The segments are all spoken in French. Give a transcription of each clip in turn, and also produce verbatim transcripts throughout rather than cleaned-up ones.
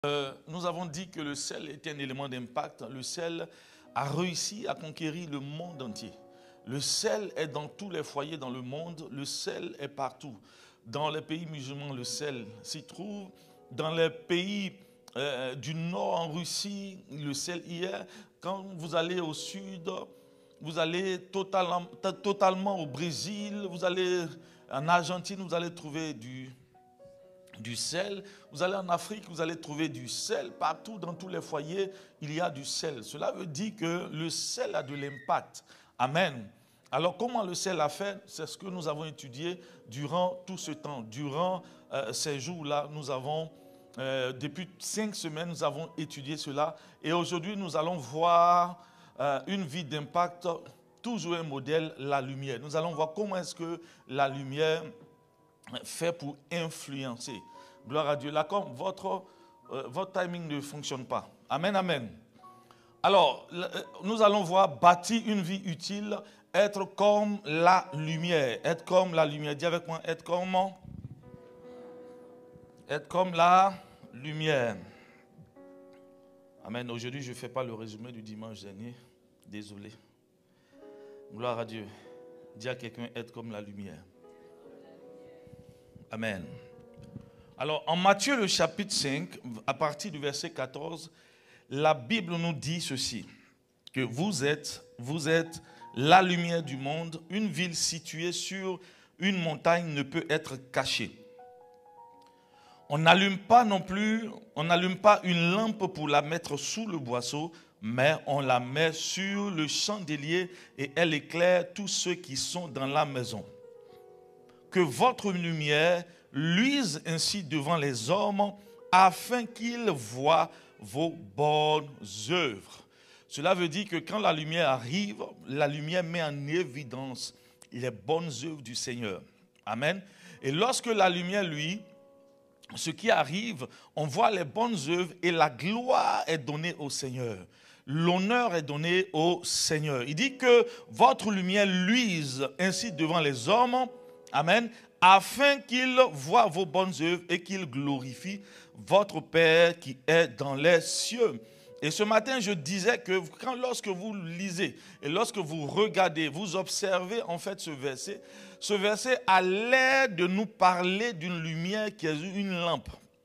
Euh, nous avons dit que le sel était un élément d'impact. Le sel a réussi à conquérir le monde entier. Le sel est dans tous les foyers dans le monde. Le sel est partout. Dans les pays musulmans, le sel s'y trouve. Dans les pays euh, du nord, en Russie, le sel y est. Quand vous allez au sud, vous allez totalement, totalement au Brésil, vous allez en Argentine, vous allez trouver du... du sel. Vous allez en Afrique, vous allez trouver du sel. Partout, dans tous les foyers, il y a du sel. Cela veut dire que le sel a de l'impact. Amen. Alors, comment le sel a fait? C'est ce que nous avons étudié durant tout ce temps. Durant euh, ces jours-là, nous avons, euh, depuis cinq semaines, nous avons étudié cela. Et aujourd'hui, nous allons voir euh, une vie d'impact, toujours un modèle, la lumière. Nous allons voir comment est-ce que la lumière fait pour influencer. Gloire à Dieu. Là, comme votre, euh, votre timing ne fonctionne pas. Amen, amen. Alors, nous allons voir bâtir une vie utile, être comme la lumière. Être comme la lumière. Dis avec moi, être comme, être comme la lumière. Amen. Aujourd'hui, je ne fais pas le résumé du dimanche dernier. Désolé. Gloire à Dieu. Dis à quelqu'un, être comme la lumière. Amen. Alors, en Matthieu, le chapitre cinq, à partir du verset quatorze, la Bible nous dit ceci, que vous êtes, vous êtes la lumière du monde. Une ville située sur une montagne ne peut être cachée. On n'allume pas non plus, on n'allume pas une lampe pour la mettre sous le boisseau, mais on la met sur le chandelier et elle éclaire tous ceux qui sont dans la maison. Que votre lumière luise ainsi devant les hommes, afin qu'ils voient vos bonnes œuvres. Cela veut dire que quand la lumière arrive, la lumière met en évidence les bonnes œuvres du Seigneur. Amen. Et lorsque la lumière, lui, ce qui arrive, on voit les bonnes œuvres et la gloire est donnée au Seigneur. L'honneur est donné au Seigneur. Il dit que votre lumière luise ainsi devant les hommes, amen, afin qu'ils voient vos bonnes œuvres et qu'ils glorifient votre Père qui est dans les cieux. Et ce matin, je disais que quand, lorsque vous lisez et lorsque vous regardez, vous observez en fait ce verset, ce verset a l'air de nous parler d'une lumière qui est une lampe.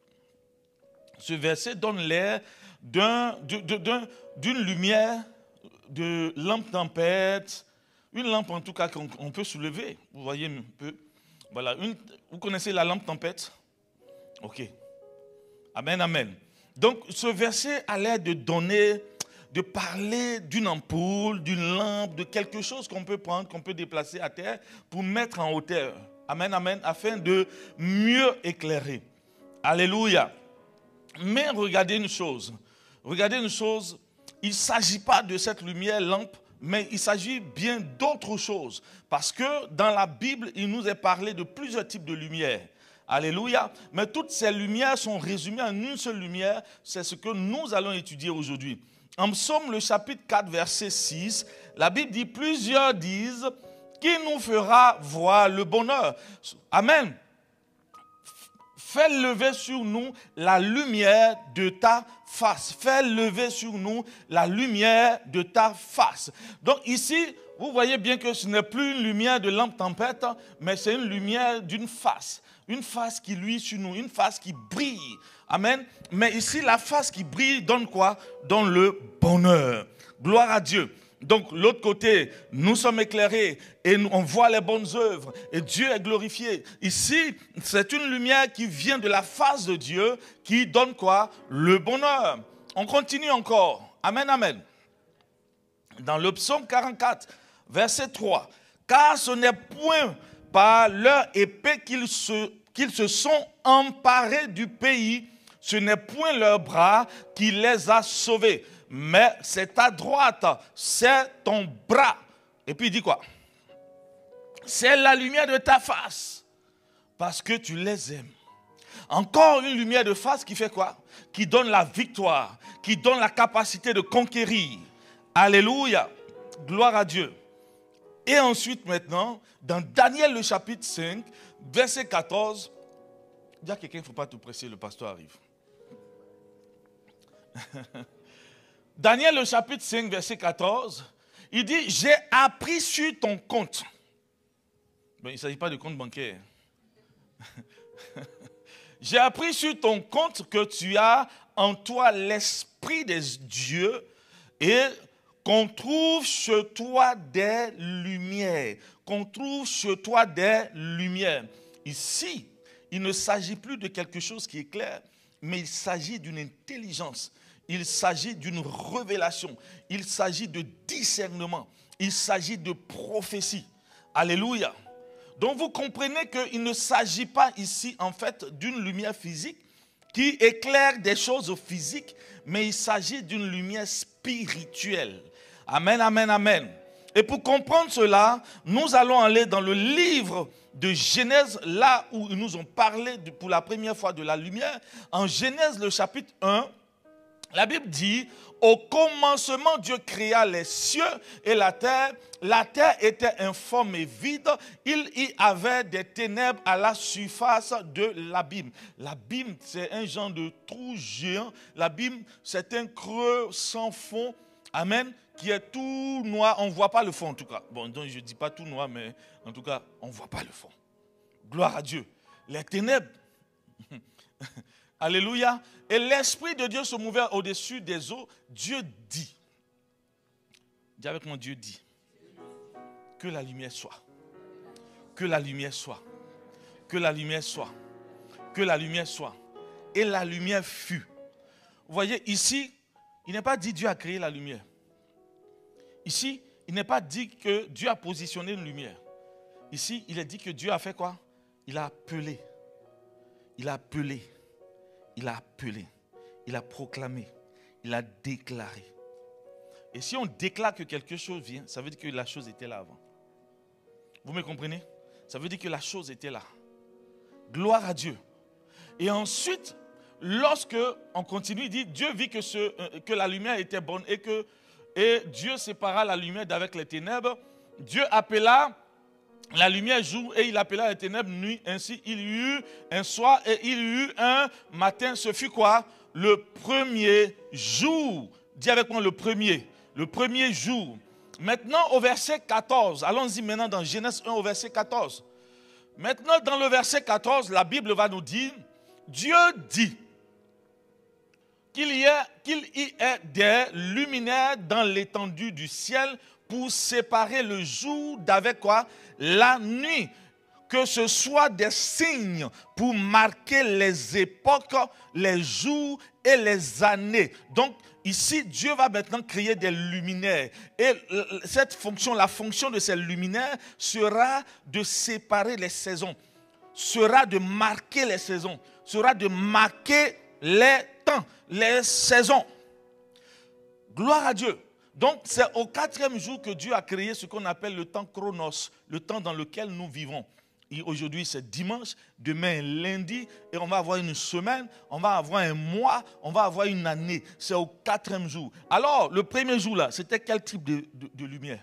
Ce verset donne l'air d'un, d'un, d'une lumière, de lampe tempête, une lampe en tout cas qu'on on peut soulever. Vous voyez un peu. Voilà, une, vous connaissez la lampe tempête? Ok. Amen, amen. Donc, ce verset a l'air de donner, de parler d'une ampoule, d'une lampe, de quelque chose qu'on peut prendre, qu'on peut déplacer à terre pour mettre en hauteur. Amen, amen, afin de mieux éclairer. Alléluia. Mais regardez une chose. Regardez une chose. Il ne s'agit pas de cette lumière lampe, mais il s'agit bien d'autre chose. Parce que dans la Bible, il nous est parlé de plusieurs types de lumière. Alléluia. Mais toutes ces lumières sont résumées en une seule lumière. C'est ce que nous allons étudier aujourd'hui. En Psaume, le chapitre quatre, verset six, la Bible dit, plusieurs disent, qui nous fera voir le bonheur? Amen. Fais lever sur nous la lumière de ta face. Fais lever sur nous la lumière de ta face. Donc ici, vous voyez bien que ce n'est plus une lumière de lampe tempête, mais c'est une lumière d'une face. Une face qui luit sur nous, une face qui brille. Amen. Mais ici, la face qui brille donne quoi? Donne le bonheur. Gloire à Dieu. Donc, l'autre côté, nous sommes éclairés et on voit les bonnes œuvres et Dieu est glorifié. Ici, c'est une lumière qui vient de la face de Dieu qui donne quoi? Le bonheur. On continue encore. Amen, amen. Dans le psaume quarante-quatre, verset trois. Car ce n'est point par leur épée qu'ils se, qu'ils se sont emparés du pays, ce n'est point leur bras qui les a sauvés. Mais c'est ta droite, c'est ton bras. Et puis il dit quoi? C'est la lumière de ta face, parce que tu les aimes. Encore une lumière de face qui fait quoi? Qui donne la victoire, qui donne la capacité de conquérir. Alléluia, gloire à Dieu. Et ensuite maintenant, dans Daniel le chapitre cinq, verset quatorze, dis à quelqu'un, il ne faut pas tout presser, le pasteur arrive. Daniel, le chapitre cinq, verset quatorze, il dit, j'ai appris sur ton compte. Ben, il ne s'agit pas de compte bancaire. J'ai appris sur ton compte que tu as en toi l'esprit des dieux et qu'on trouve chez toi des lumières. Qu'on trouve chez toi des lumières. Ici, il ne s'agit plus de quelque chose qui est clair, mais il s'agit d'une intelligence. Il s'agit d'une révélation. Il s'agit de discernement. Il s'agit de prophétie. Alléluia. Donc vous comprenez qu'il ne s'agit pas ici en fait d'une lumière physique qui éclaire des choses physiques, mais il s'agit d'une lumière spirituelle. Amen, amen, amen. Et pour comprendre cela, nous allons aller dans le livre de Genèse, là où ils nous ont parlé de, pour la première fois de la lumière. En Genèse, le chapitre un, la Bible dit, au commencement, Dieu créa les cieux et la terre. La terre était informe et vide. Il y avait des ténèbres à la surface de l'abîme. L'abîme, c'est un genre de trou géant. L'abîme, c'est un creux sans fond. Amen. Qui est tout noir. On ne voit pas le fond en tout cas. Bon, donc je ne dis pas tout noir, mais en tout cas, on ne voit pas le fond. Gloire à Dieu. Les ténèbres. Alléluia. Et l'Esprit de Dieu se mouvait au-dessus des eaux. Dieu dit. Dis avec moi, Dieu dit. Que la lumière soit. Que la lumière soit. Que la lumière soit. Que la lumière soit. Et la lumière fut. Vous voyez, ici, il n'est pas dit Dieu a créé la lumière. Ici, il n'est pas dit que Dieu a positionné une lumière. Ici, il est dit que Dieu a fait quoi? Il a appelé. Il a appelé. Il a appelé. Il a proclamé. Il a déclaré. Et si on déclare que quelque chose vient, ça veut dire que la chose était là avant. Vous me comprenez? Ça veut dire que la chose était là. Gloire à Dieu. Et ensuite, lorsque on continue, il dit, Dieu vit que, ce, que la lumière était bonne et que et Dieu sépara la lumière d'avec les ténèbres. Dieu appela la lumière jour et il appela les ténèbres nuit. Ainsi, il y eut un soir et il y eut un matin. Ce fut quoi? Le premier jour. Dis avec moi le premier. Le premier jour. Maintenant au verset quatorze. Allons-y maintenant dans Genèse un au verset quatorze. Maintenant dans le verset quatorze, la Bible va nous dire, Dieu dit qu'il y ait, qu'il y ait des luminaires dans l'étendue du ciel pour séparer le jour d'avec quoi? La nuit. Que ce soit des signes pour marquer les époques, les jours et les années. Donc ici, Dieu va maintenant créer des luminaires. Et cette fonction, la fonction de ces luminaires sera de séparer les saisons, sera de marquer les saisons, sera de marquer les temps, les saisons. Gloire à Dieu. Donc c'est au quatrième jour que Dieu a créé ce qu'on appelle le temps chronos, le temps dans lequel nous vivons. Et aujourd'hui c'est dimanche, demain lundi, et on va avoir une semaine, on va avoir un mois, on va avoir une année. C'est au quatrième jour. Alors le premier jour là, c'était quel type de, de, de lumière?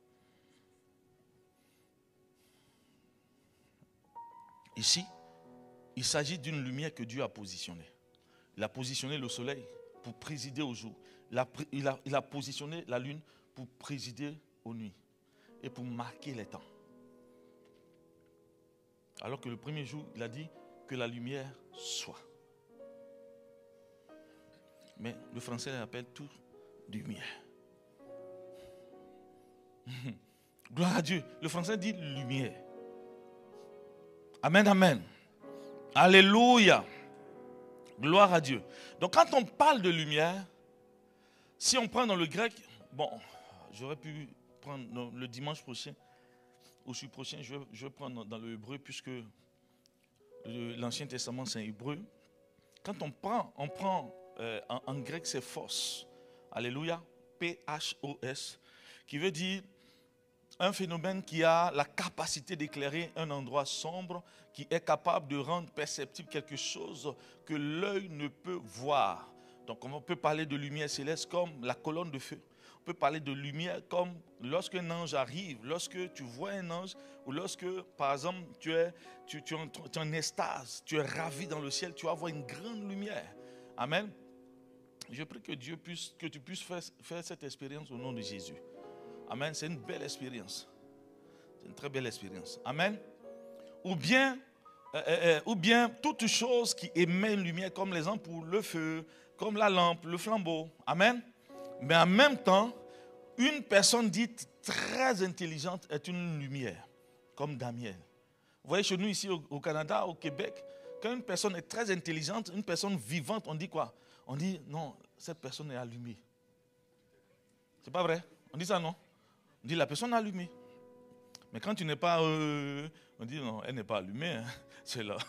Ici, il s'agit d'une lumière que Dieu a positionnée. Il a positionné le soleil pour présider au jour. Il a, il, a, il a positionné la lune pour présider aux nuits et pour marquer les temps. Alors que le premier jour, il a dit que la lumière soit. Mais le français l'appelle tout lumière. Gloire à Dieu. Le français dit lumière. Amen, amen. Alléluia. Gloire à Dieu. Donc quand on parle de lumière, si on prend dans le grec, bon, j'aurais pu prendre le dimanche prochain, ou celui prochain, je vais, je vais prendre dans le hébreu, puisque l'Ancien Testament c'est un hébreu. Quand on prend, on prend euh, en, en grec c'est phos, alléluia, P H O S, qui veut dire un phénomène qui a la capacité d'éclairer un endroit sombre, qui est capable de rendre perceptible quelque chose que l'œil ne peut voir. Donc on peut parler de lumière céleste comme la colonne de feu. On peut parler de lumière comme lorsqu'un ange arrive, lorsque tu vois un ange, ou lorsque par exemple tu es, tu, tu, tu es en extase, tu es ravi dans le ciel, tu vas voir une grande lumière. Amen. Je prie que Dieu puisse, que tu puisses faire, faire cette expérience au nom de Jésus. Amen. C'est une belle expérience. C'est une très belle expérience. Amen. Ou bien, euh, euh, ou bien toute chose qui émet une lumière comme les ampoules, le feu, comme la lampe, le flambeau. Amen. Mais en même temps, une personne dite très intelligente est une lumière, comme Daniel. Vous voyez, chez nous ici au, au Canada, au Québec, quand une personne est très intelligente, une personne vivante, on dit quoi? On dit, non, cette personne est allumée. C'est pas vrai? On dit ça, non? On dit, la personne est allumée. Mais quand tu n'es pas... Euh, on dit, non, elle n'est pas allumée. Hein. C'est là.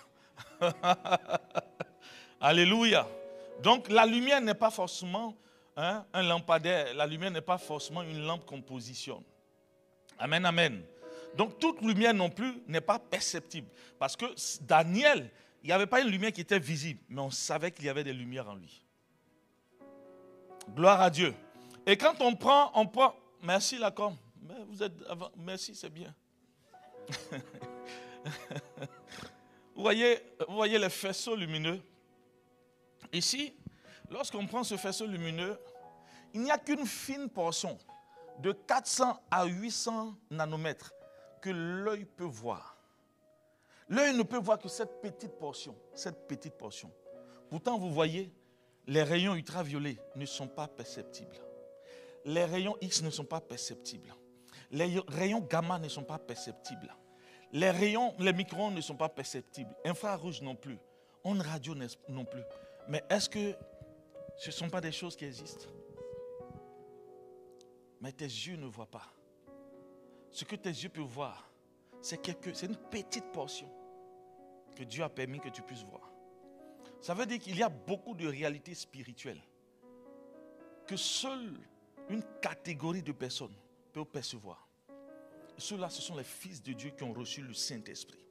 Alléluia. Donc, la lumière n'est pas forcément hein, un lampadaire. La lumière n'est pas forcément une lampe qu'on positionne. Amen, amen. Donc, toute lumière non plus n'est pas perceptible. Parce que Daniel, il n'y avait pas une lumière qui était visible, mais on savait qu'il y avait des lumières en lui. Gloire à Dieu. Et quand on prend, on prend, merci Lacombe, mais vous êtes avant, merci, c'est bien. vous, voyez, vous voyez les faisceaux lumineux. Ici, lorsqu'on prend ce faisceau lumineux, il n'y a qu'une fine portion de quatre cents à huit cents nanomètres que l'œil peut voir. L'œil ne peut voir que cette petite portion, cette petite portion. Pourtant, vous voyez, les rayons ultraviolets ne sont pas perceptibles. Les rayons X ne sont pas perceptibles. Les rayons gamma ne sont pas perceptibles. Les rayons, les micro-ondes ne sont pas perceptibles. Infrarouge non plus. Ondes radio non plus. Mais est-ce que ce ne sont pas des choses qui existent? Mais tes yeux ne voient pas. Ce que tes yeux peuvent voir, c'est quelque, c'est une petite portion que Dieu a permis que tu puisses voir. Ça veut dire qu'il y a beaucoup de réalités spirituelles que seule une catégorie de personnes peut percevoir. Et ceux-là, ce sont les fils de Dieu qui ont reçu le Saint-Esprit.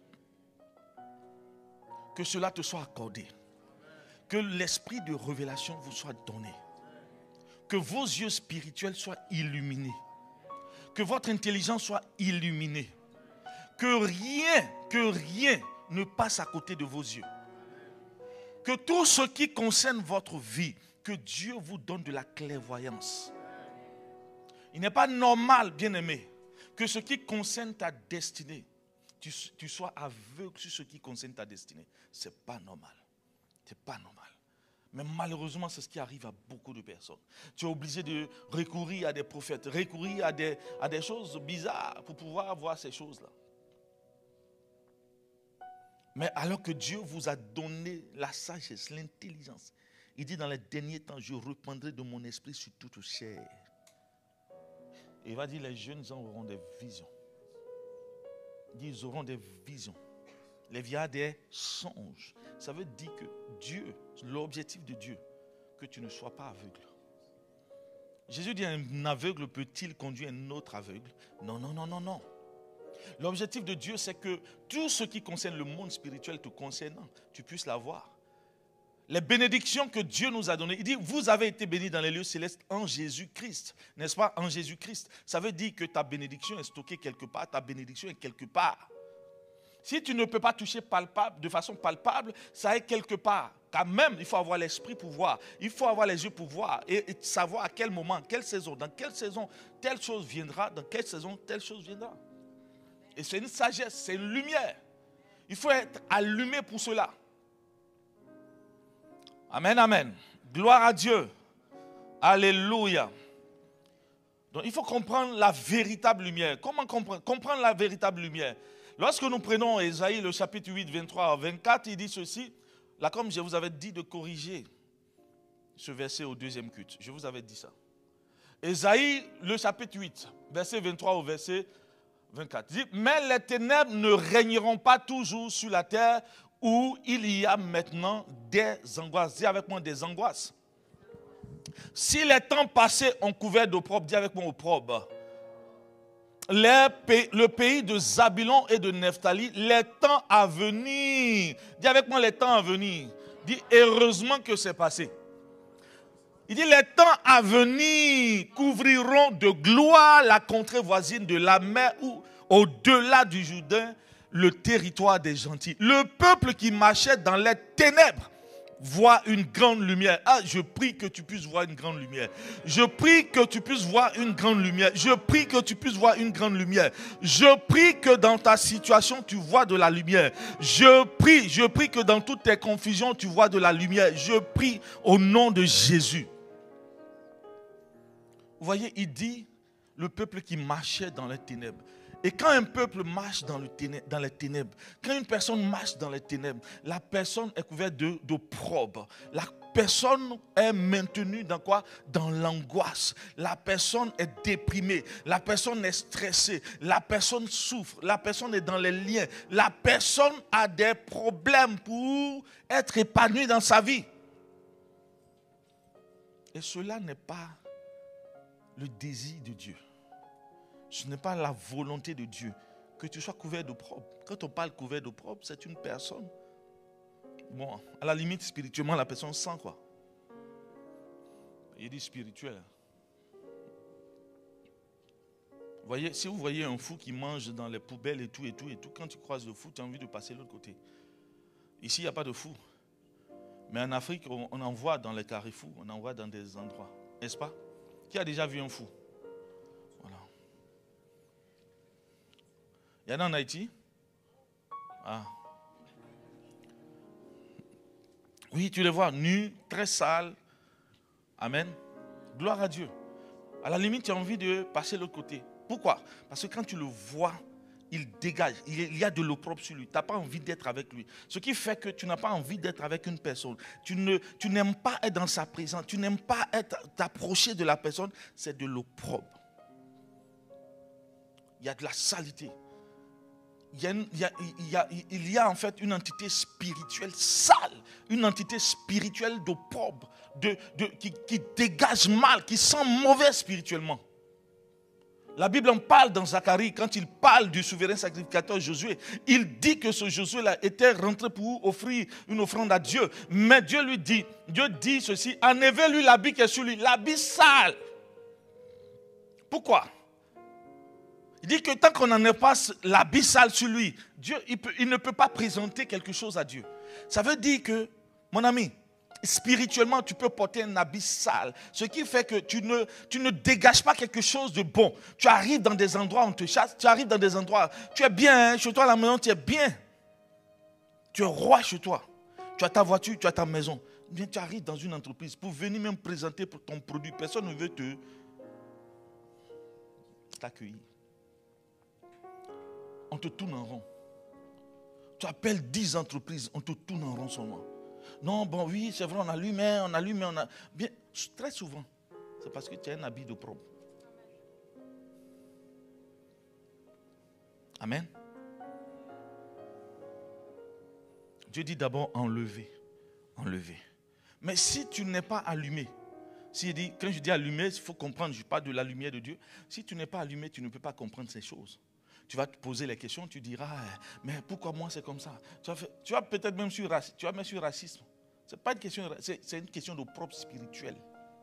Que cela te soit accordé. Que l'esprit de révélation vous soit donné. Que vos yeux spirituels soient illuminés. Que votre intelligence soit illuminée. Que rien, que rien ne passe à côté de vos yeux. Que tout ce qui concerne votre vie, que Dieu vous donne de la clairvoyance. Il n'est pas normal, bien-aimé, que ce qui concerne ta destinée, tu, tu sois aveugle sur ce qui concerne ta destinée. Ce n'est pas normal. Ce n'est pas normal. Mais malheureusement, c'est ce qui arrive à beaucoup de personnes. Tu es obligé de recourir à des prophètes, recourir à des, à des choses bizarres pour pouvoir voir ces choses-là. Mais alors que Dieu vous a donné la sagesse, l'intelligence, il dit dans les derniers temps, je répandrai de mon esprit sur toute chair. Et il va dire, les jeunes gens auront des visions. Il dit, ils auront des visions. Les vieillards des songes. Ça veut dire que Dieu, l'objectif de Dieu, que tu ne sois pas aveugle. Jésus dit, un aveugle peut-il conduire un autre aveugle? Non, non, non, non, non. L'objectif de Dieu, c'est que tout ce qui concerne le monde spirituel te concernant, tu puisses l'avoir. Les bénédictions que Dieu nous a données, il dit, vous avez été bénis dans les lieux célestes en Jésus-Christ. N'est-ce pas? En Jésus-Christ. Ça veut dire que ta bénédiction est stockée quelque part, ta bénédiction est quelque part. Si tu ne peux pas toucher palpable, de façon palpable, ça est quelque part. Quand même, il faut avoir l'esprit pour voir. Il faut avoir les yeux pour voir et, et savoir à quel moment, quelle saison, dans quelle saison telle chose viendra, dans quelle saison telle chose viendra. Et c'est une sagesse, c'est une lumière. Il faut être allumé pour cela. Amen, amen. Gloire à Dieu. Alléluia. Donc il faut comprendre la véritable lumière. Comment comprendre? Comprendre la véritable lumière. Lorsque nous prenons Ésaïe, le chapitre huit, vingt-trois à vingt-quatre, il dit ceci. Là, comme je vous avais dit de corriger ce verset au deuxième culte. Je vous avais dit ça. Ésaïe, le chapitre huit, verset vingt-trois au verset vingt-quatre. Il dit, mais les ténèbres ne régneront pas toujours sur la terre où il y a maintenant des angoisses. Dis avec moi des angoisses. Si les temps passés ont couvert d'opprobre, dis avec moi opprobre. Les pays, le pays de Zabulon et de Nephtali, les temps à venir. Dis avec moi les temps à venir. Dis heureusement que c'est passé. Il dit les temps à venir couvriront de gloire la contrée voisine de la mer ou au-delà du Jourdain, le territoire des gentils. Le peuple qui marchait dans les ténèbres voir une grande lumière. Ah, je prie que tu puisses voir une grande lumière. Je prie que tu puisses voir une grande lumière. Je prie que tu puisses voir une grande lumière. Je prie que dans ta situation, tu vois de la lumière. Je prie, je prie que dans toutes tes confusions, tu vois de la lumière. Je prie au nom de Jésus. Vous voyez, il dit, le peuple qui marchait dans les ténèbres. Et quand un peuple marche dans, le ténèbre, dans les ténèbres, quand une personne marche dans les ténèbres, la personne est couverte de, d'opprobre. La personne est maintenue dans quoi? Dans l'angoisse. La personne est déprimée. La personne est stressée. La personne souffre. La personne est dans les liens. La personne a des problèmes pour être épanouie dans sa vie. Et cela n'est pas le désir de Dieu. Ce n'est pas la volonté de Dieu que tu sois couvert d'opprobre. Quand on parle couvert d'opprobre, c'est une personne. Bon, à la limite, spirituellement, la personne sent quoi? Il dit spirituel. Vous voyez, si vous voyez un fou qui mange dans les poubelles et tout, et tout, et tout, quand tu croises le fou, tu as envie de passer de l'autre côté. Ici, il n'y a pas de fou. Mais en Afrique, on, on en voit dans les carrefours, on en voit dans des endroits. N'est-ce pas? Qui a déjà vu un fou? Voilà. Il y en a en Haïti? Ah. Oui, tu les vois nus, très sales. Amen. Gloire à Dieu. À la limite, tu as envie de passer de l'autre côté. Pourquoi? Parce que quand tu le vois, il dégage. Il y a de l'opprobre sur lui. Tu n'as pas envie d'être avec lui. Ce qui fait que tu n'as pas envie d'être avec une personne. Tu, ne, tu n'aimes pas être dans sa présence. Tu n'aimes pas être, t'approcher de la personne. C'est de l'opprobre. Il y a de la saleté. Il y, a, il, y a, il, y a, il y a en fait une entité spirituelle sale, une entité spirituelle d'opprobre, de, de, qui, qui dégage mal, qui sent mauvais spirituellement. La Bible en parle dans Zacharie, quand il parle du souverain sacrificateur Josué, il dit que ce Josué-là était rentré pour offrir une offrande à Dieu. Mais Dieu lui dit, Dieu dit ceci, enlevez-lui l'habit qui est sur lui, l'habit sale. Pourquoi? Il dit que tant qu'on n'enlève pas l'habit sale sur lui, Dieu, il, peut, il ne peut pas présenter quelque chose à Dieu. Ça veut dire que, mon ami, spirituellement, tu peux porter un habit sale. Ce qui fait que tu ne, tu ne dégages pas quelque chose de bon. Tu arrives dans des endroits où on te chasse. Tu arrives dans des endroits, tu es bien, hein, chez toi à la maison, tu es bien. Tu es roi chez toi. Tu as ta voiture, tu as ta maison. Bien, tu arrives dans une entreprise pour venir même présenter pour ton produit. Personne ne veut te t'accueillir. On te tourne en rond. Tu appelles dix entreprises, on te tourne en rond seulement. Non, bon, oui, c'est vrai, on allume, on allume, on a... Bien, très souvent, c'est parce que tu as un habit d'opprobre. Amen. Dieu dit d'abord enlever, enlever. Mais si tu n'es pas allumé, s'il dit, quand je dis allumé, il faut comprendre, je parle de la lumière de Dieu. Si tu n'es pas allumé, tu ne peux pas comprendre ces choses. Tu vas te poser les questions, tu diras, mais pourquoi moi c'est comme ça? Tu vas, tu vas peut-être même sur, tu vas même sur racisme. Ce n'est pas une question, c'est, c'est une question d'opprobre spirituel.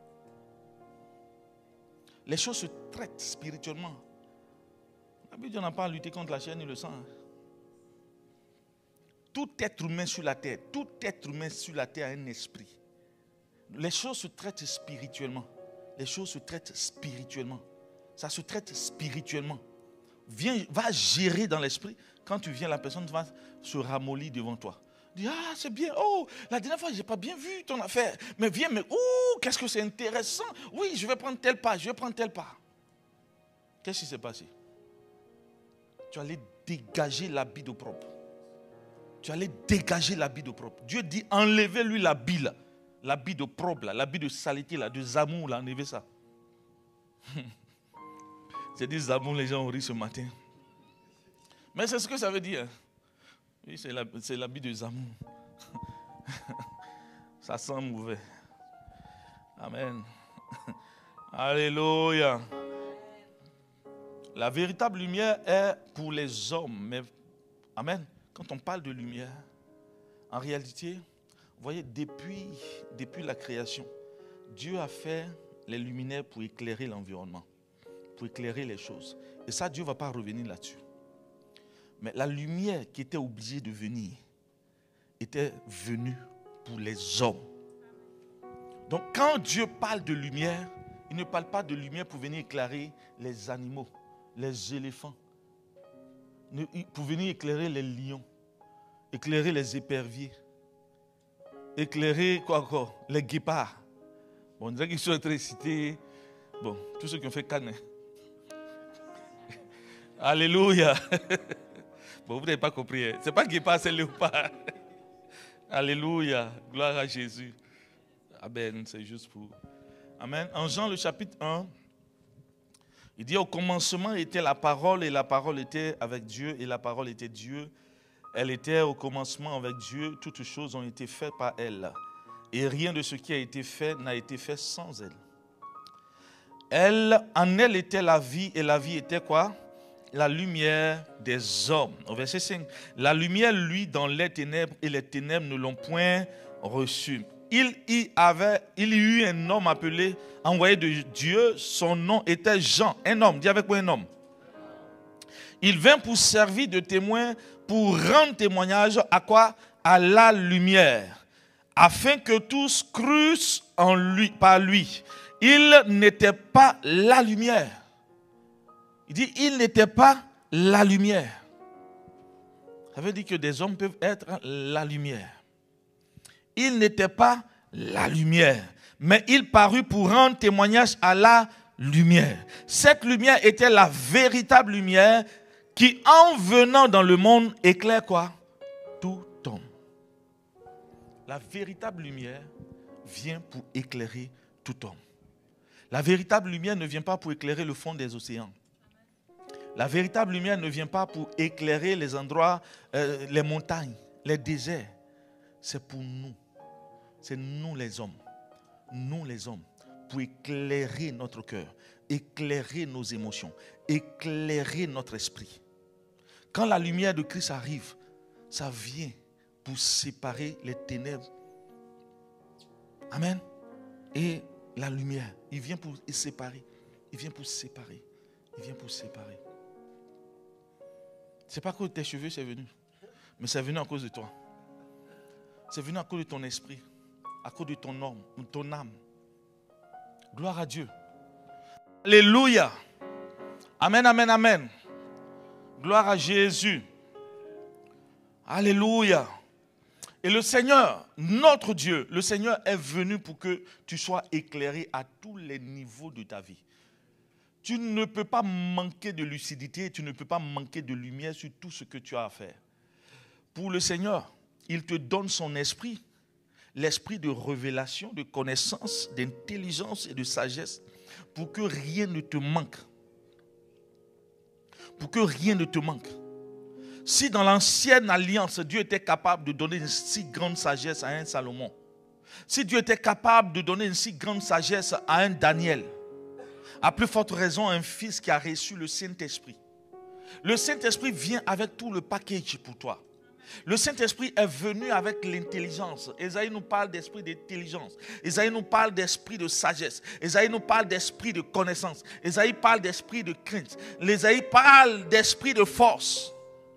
Les choses se traitent spirituellement. La Bible n'a pas à lutter contre la chair ni le sang. Tout être humain sur la terre, tout être humain sur la terre a un esprit. Les choses se traitent spirituellement. Les choses se traitent spirituellement. Ça se traite spirituellement. Viens, va gérer dans l'esprit. Quand tu viens, la personne va se ramollir devant toi. Dis, ah, c'est bien. Oh, la dernière fois, je n'ai pas bien vu ton affaire. Mais viens, mais oh, qu'est-ce que c'est intéressant. Oui, je vais prendre tel pas, je vais prendre tel pas. Qu'est-ce qui s'est passé? Tu allais dégager l'habit d'opprobre. Tu allais dégager l'habit d'opprobre. Dieu dit, enlevez-lui l'habit là. L'habit d'opprobre là, l'habit de saleté là, de zamour là, enlevez ça. J'ai dit zamour, les gens ont ri ce matin. Mais c'est ce que ça veut dire. Oui, c'est, la, c'est l'habit de zamour. Ça sent mauvais. Amen. Alléluia. La véritable lumière est pour les hommes. Mais, amen. Quand on parle de lumière, en réalité, vous voyez, depuis, depuis la création, Dieu a fait les luminaires pour éclairer l'environnement, pour éclairer les choses. Et ça, Dieu ne va pas revenir là-dessus. Mais la lumière qui était obligée de venir était venue pour les hommes. Donc quand Dieu parle de lumière, il ne parle pas de lumière pour venir éclairer les animaux, les éléphants, pour venir éclairer les lions, éclairer les éperviers, éclairer quoi encore, les guépards. Bon, on dirait qu'ils sont en train de citer, bon, tous ceux qui ont fait Cannes. Alléluia. Bon, vous n'avez pas compris. Hein? Ce n'est pas guépard, c'est léopard. Alléluia. Gloire à Jésus. Amen. C'est juste pour... Amen. En Jean, le chapitre un, il dit, au commencement était la parole, et la parole était avec Dieu, et la parole était Dieu. Elle était au commencement avec Dieu. Toutes choses ont été faites par elle. Et rien de ce qui a été fait n'a été fait sans elle. Elle, en elle était la vie, et la vie était quoi? La lumière des hommes. Au verset cinq. La lumière, lui, dans les ténèbres, et les ténèbres ne l'ont point reçue. Il y avait, il y eut un homme appelé, envoyé de Dieu, son nom était Jean. Un homme, dis avec moi un homme. Il vint pour servir de témoin, pour rendre témoignage à quoi? À la lumière, afin que tous crussent en lui, par lui. Il n'était pas la lumière. Il dit, il n'était pas la lumière. Ça veut dire que des hommes peuvent être la lumière. Il n'était pas la lumière, mais il parut pour rendre témoignage à la lumière. Cette lumière était la véritable lumière qui, en venant dans le monde, éclaire quoi? Tout homme. La véritable lumière vient pour éclairer tout homme. La véritable lumière ne vient pas pour éclairer le fond des océans. La véritable lumière ne vient pas pour éclairer les endroits, euh, les montagnes, les déserts. C'est pour nous. C'est nous les hommes. Nous les hommes. Pour éclairer notre cœur, éclairer nos émotions, éclairer notre esprit. Quand la lumière de Christ arrive, ça vient pour séparer les ténèbres. Amen. Et la lumière, il vient pour séparer. Il vient pour séparer. Il vient pour séparer. Ce n'est pas à cause de tes cheveux, c'est venu. Mais c'est venu à cause de toi. C'est venu à cause de ton esprit. À cause de ton homme, de ton âme. Gloire à Dieu. Alléluia. Amen, amen, amen. Gloire à Jésus. Alléluia. Et le Seigneur, notre Dieu, le Seigneur est venu pour que tu sois éclairé à tous les niveaux de ta vie. Tu ne peux pas manquer de lucidité, tu ne peux pas manquer de lumière sur tout ce que tu as à faire. Pour le Seigneur, il te donne son esprit, l'esprit de révélation, de connaissance, d'intelligence et de sagesse, pour que rien ne te manque. Pour que rien ne te manque. Si dans l'ancienne alliance, Dieu était capable de donner une si grande sagesse à un Salomon, si Dieu était capable de donner une si grande sagesse à un Daniel, à plus forte raison, un fils qui a reçu le Saint-Esprit. Le Saint-Esprit vient avec tout le package pour toi. Le Saint-Esprit est venu avec l'intelligence. Ésaïe nous parle d'esprit d'intelligence. Ésaïe nous parle d'esprit de sagesse. Ésaïe nous parle d'esprit de connaissance. Ésaïe parle d'esprit de crainte. Ésaïe parle d'esprit de force.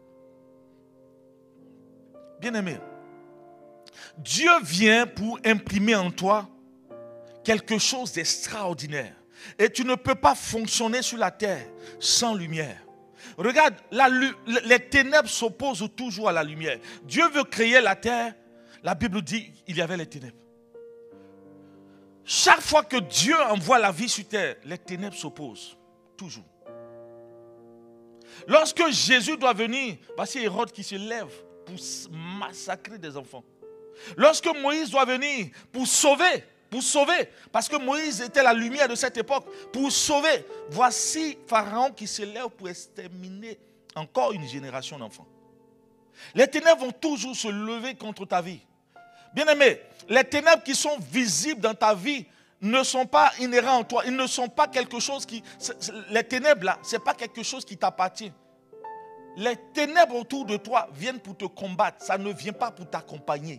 Bien-aimé, Dieu vient pour imprimer en toi quelque chose d'extraordinaire. Et tu ne peux pas fonctionner sur la terre sans lumière. Regarde, la, les ténèbres s'opposent toujours à la lumière. Dieu veut créer la terre. La Bible dit qu'il y avait les ténèbres. Chaque fois que Dieu envoie la vie sur terre, les ténèbres s'opposent. Toujours. Lorsque Jésus doit venir, voici Hérode qui se lève pour massacrer des enfants. Lorsque Moïse doit venir pour sauver, pour sauver, parce que Moïse était la lumière de cette époque, pour sauver, voici Pharaon qui se lève pour exterminer encore une génération d'enfants. Les ténèbres vont toujours se lever contre ta vie. Bien-aimé, les ténèbres qui sont visibles dans ta vie ne sont pas inhérents en toi. Ils ne sont pas quelque chose qui... Les ténèbres là, ce n'est pas quelque chose qui t'appartient. Les ténèbres autour de toi viennent pour te combattre. Ça ne vient pas pour t'accompagner.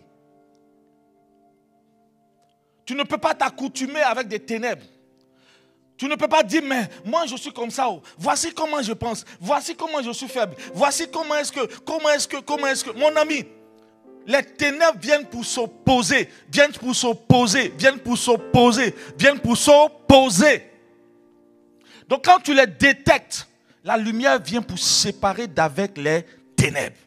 Tu ne peux pas t'accoutumer avec des ténèbres. Tu ne peux pas dire, mais moi je suis comme ça. Oh. Voici comment je pense. Voici comment je suis faible. Voici comment est-ce que, comment est-ce que, comment est-ce que, mon ami, Les ténèbres viennent pour s'opposer, viennent pour s'opposer, viennent pour s'opposer, viennent pour s'opposer. Donc quand tu les détectes, la lumière vient pour séparer d'avec les ténèbres.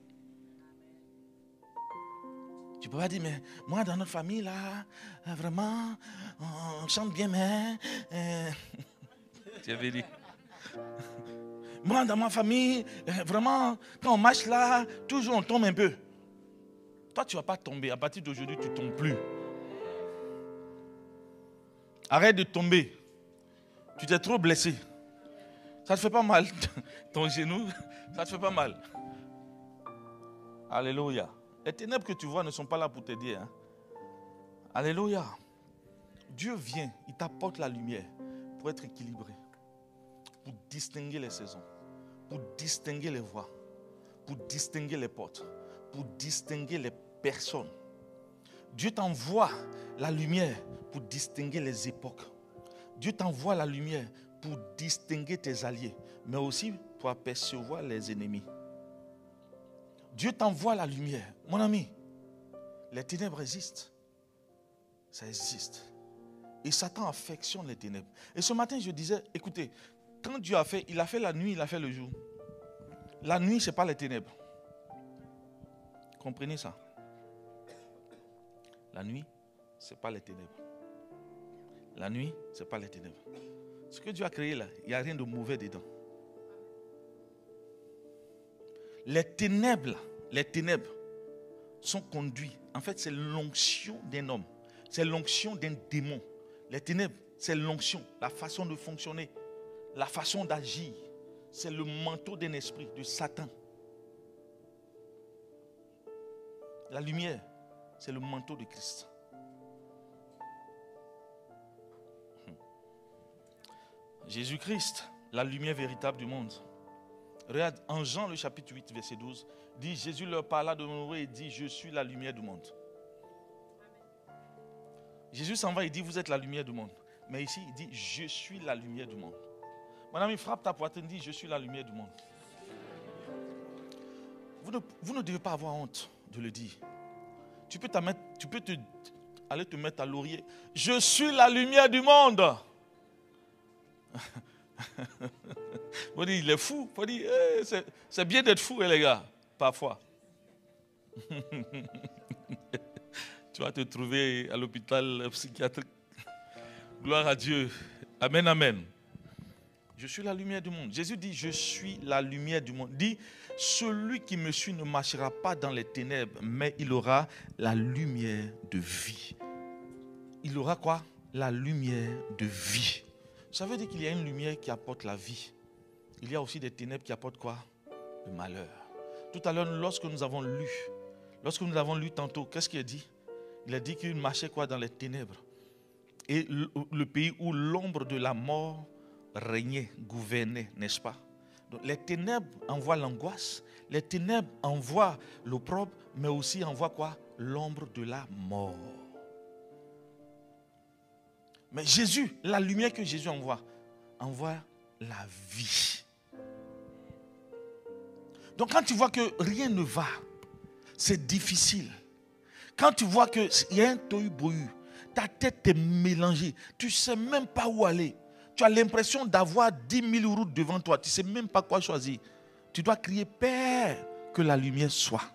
Tu peux pas dire, mais moi dans notre famille là, vraiment, on chante bien, mais... Euh, tu avais dit. Moi dans ma famille, vraiment, quand on marche là, toujours on tombe un peu. Toi tu ne vas pas tomber, à partir d'aujourd'hui tu ne tombes plus. Arrête de tomber. Tu t'es trop blessé. Ça ne te fait pas mal, ton genou, ça ne te fait pas mal. Alléluia. Les ténèbres que tu vois ne sont pas là pour t'aider. Hein? Alléluia. Dieu vient, il t'apporte la lumière pour être équilibré, pour distinguer les saisons, pour distinguer les voies, pour distinguer les portes, pour distinguer les personnes. Dieu t'envoie la lumière pour distinguer les époques. Dieu t'envoie la lumière pour distinguer tes alliés, mais aussi pour apercevoir les ennemis. Dieu t'envoie la lumière. Mon ami, les ténèbres existent. Ça existe. Et Satan affectionne les ténèbres. Et ce matin, je disais, écoutez, quand Dieu a fait, il a fait la nuit, il a fait le jour. La nuit, ce n'est pas les ténèbres. Comprenez ça? La nuit, ce n'est pas les ténèbres. La nuit, ce n'est pas les ténèbres. Ce que Dieu a créé là, il n'y a rien de mauvais dedans. Les ténèbres, là, les ténèbres sont conduits. En fait, c'est l'onction d'un homme. C'est l'onction d'un démon. Les ténèbres, c'est l'onction, la façon de fonctionner, la façon d'agir. C'est le manteau d'un esprit, de Satan. La lumière, c'est le manteau de Christ. Jésus-Christ, la lumière véritable du monde. Regarde, en Jean le chapitre huit, verset douze, dit, Jésus leur parla de nouveau et dit, je suis la lumière du monde. Jésus s'en va et dit, vous êtes la lumière du monde. Mais ici, il dit, je suis la lumière du monde. Mon ami, frappe ta poitrine, dit, je suis la lumière du monde. Vous ne, vous ne devez pas avoir honte de le dire. Tu peux, mettre, tu peux te, aller te mettre à laurier. Je suis la lumière du monde. Faut dire, il est fou. Faut dire, hey, c'est, c'est bien d'être fou, hein, les gars, parfois. Tu vas te trouver à l'hôpital psychiatrique. Gloire à Dieu. Amen, amen. Je suis la lumière du monde. Jésus dit, je suis la lumière du monde. Dit, celui qui me suit ne marchera pas dans les ténèbres, mais il aura la lumière de vie. Il aura quoi? La lumière de vie. Ça veut dire qu'il y a une lumière qui apporte la vie. Il y a aussi des ténèbres qui apportent quoi? Le malheur. Tout à l'heure, lorsque nous avons lu, lorsque nous avons lu tantôt, qu'est-ce qu'il a dit? Il a dit qu'il marchait quoi dans les ténèbres. Et le, le pays où l'ombre de la mort régnait, gouvernait, n'est-ce pas? Donc, les ténèbres envoient l'angoisse, les ténèbres envoient l'opprobre, mais aussi envoient quoi? L'ombre de la mort. Mais Jésus, la lumière que Jésus envoie, envoie la vie. Donc quand tu vois que rien ne va, c'est difficile. Quand tu vois qu'il y a un tohu-bohu, ta tête est mélangée, tu ne sais même pas où aller. Tu as l'impression d'avoir dix mille routes devant toi, tu ne sais même pas quoi choisir. Tu dois crier, Père, que la lumière soit.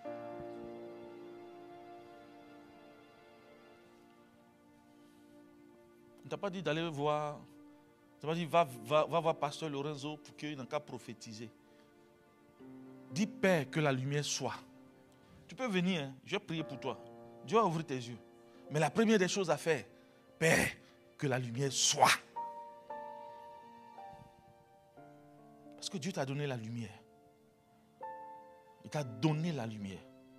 On ne t'a pas dit d'aller voir, on t'a pas dit va, va, va voir Pasteur Lorenzo pour qu'il n'ait qu'à prophétiser. Dis Père, que la lumière soit. Tu peux venir, hein? Je vais prier pour toi. Dieu va ouvrir tes yeux. Mais la première des choses à faire, Père, que la lumière soit. Parce que Dieu t'a donné la lumière. Il t'a donné la lumière.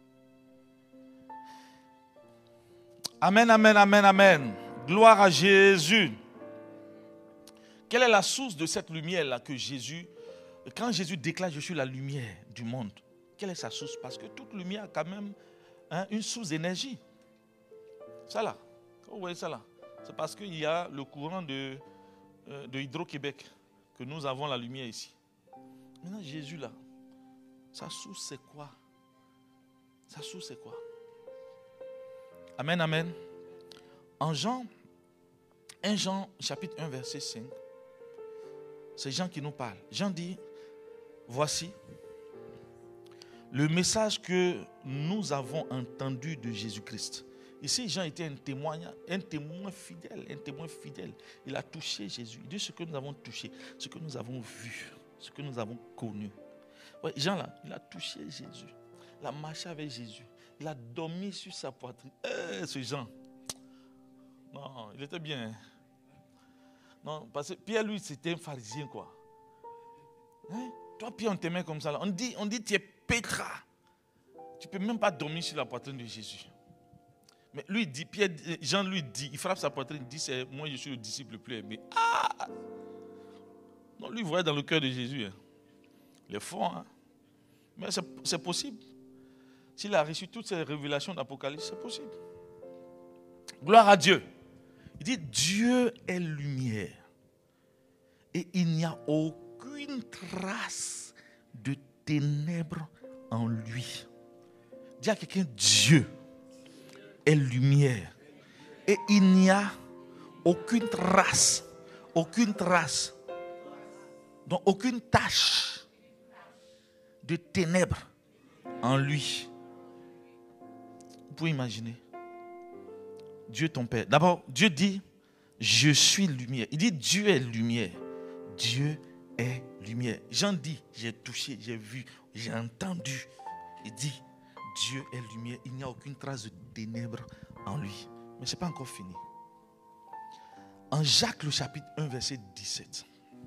Amen, amen, amen, amen. Gloire à Jésus. Quelle est la source de cette lumière-là que Jésus, quand Jésus déclare je suis la lumière du monde, quelle est sa source? Parce que toute lumière a quand même hein, une source d'énergie. Ça là, vous voyez ça là, c'est parce qu'il y a le courant de, euh, de Hydro-Québec que nous avons la lumière ici. Maintenant Jésus là, sa source c'est quoi? Sa source c'est quoi? Amen, amen. En Jean, un Jean, chapitre un, verset cinq, c'est Jean qui nous parle. Jean dit, voici le message que nous avons entendu de Jésus-Christ. Ici, Jean était un témoin, un témoin fidèle, un témoin fidèle. Il a touché Jésus. Il dit ce que nous avons touché, ce que nous avons vu, ce que nous avons connu. Ouais, Jean là, il a touché Jésus. Il a marché avec Jésus. Il a dormi sur sa poitrine. Eh, ce Jean. Non, il était bien. Non, parce que Pierre, lui, c'était un pharisien, quoi. Hein? Toi, Pierre, on t'aimait comme ça. Là. On dit, on dit, tu es pétra. Tu ne peux même pas dormir sur la poitrine de Jésus. Mais lui, dit, Pierre, Jean lui dit, il frappe sa poitrine, il dit, c'est moi, je suis le disciple le plus aimé. Ah! Non, lui, il voyait dans le cœur de Jésus. Hein. Il est fort, hein? Mais c'est, c'est possible. S'il a reçu toutes ces révélations d'Apocalypse, c'est possible. Gloire à Dieu. Il dit, Dieu est lumière. Et il n'y a aucune trace de ténèbres en lui. Dis à quelqu'un, Dieu est lumière. Et il n'y a aucune trace, aucune trace, donc aucune tache de ténèbres en lui. Vous pouvez imaginer. Dieu ton Père. D'abord, Dieu dit, je suis lumière. Il dit, Dieu est lumière. Dieu est lumière. Jean dit, j'ai touché, j'ai vu, j'ai entendu. Il dit, Dieu est lumière. Il n'y a aucune trace de ténèbres en lui. Mais ce n'est pas encore fini. En Jacques, le chapitre un, verset dix-sept,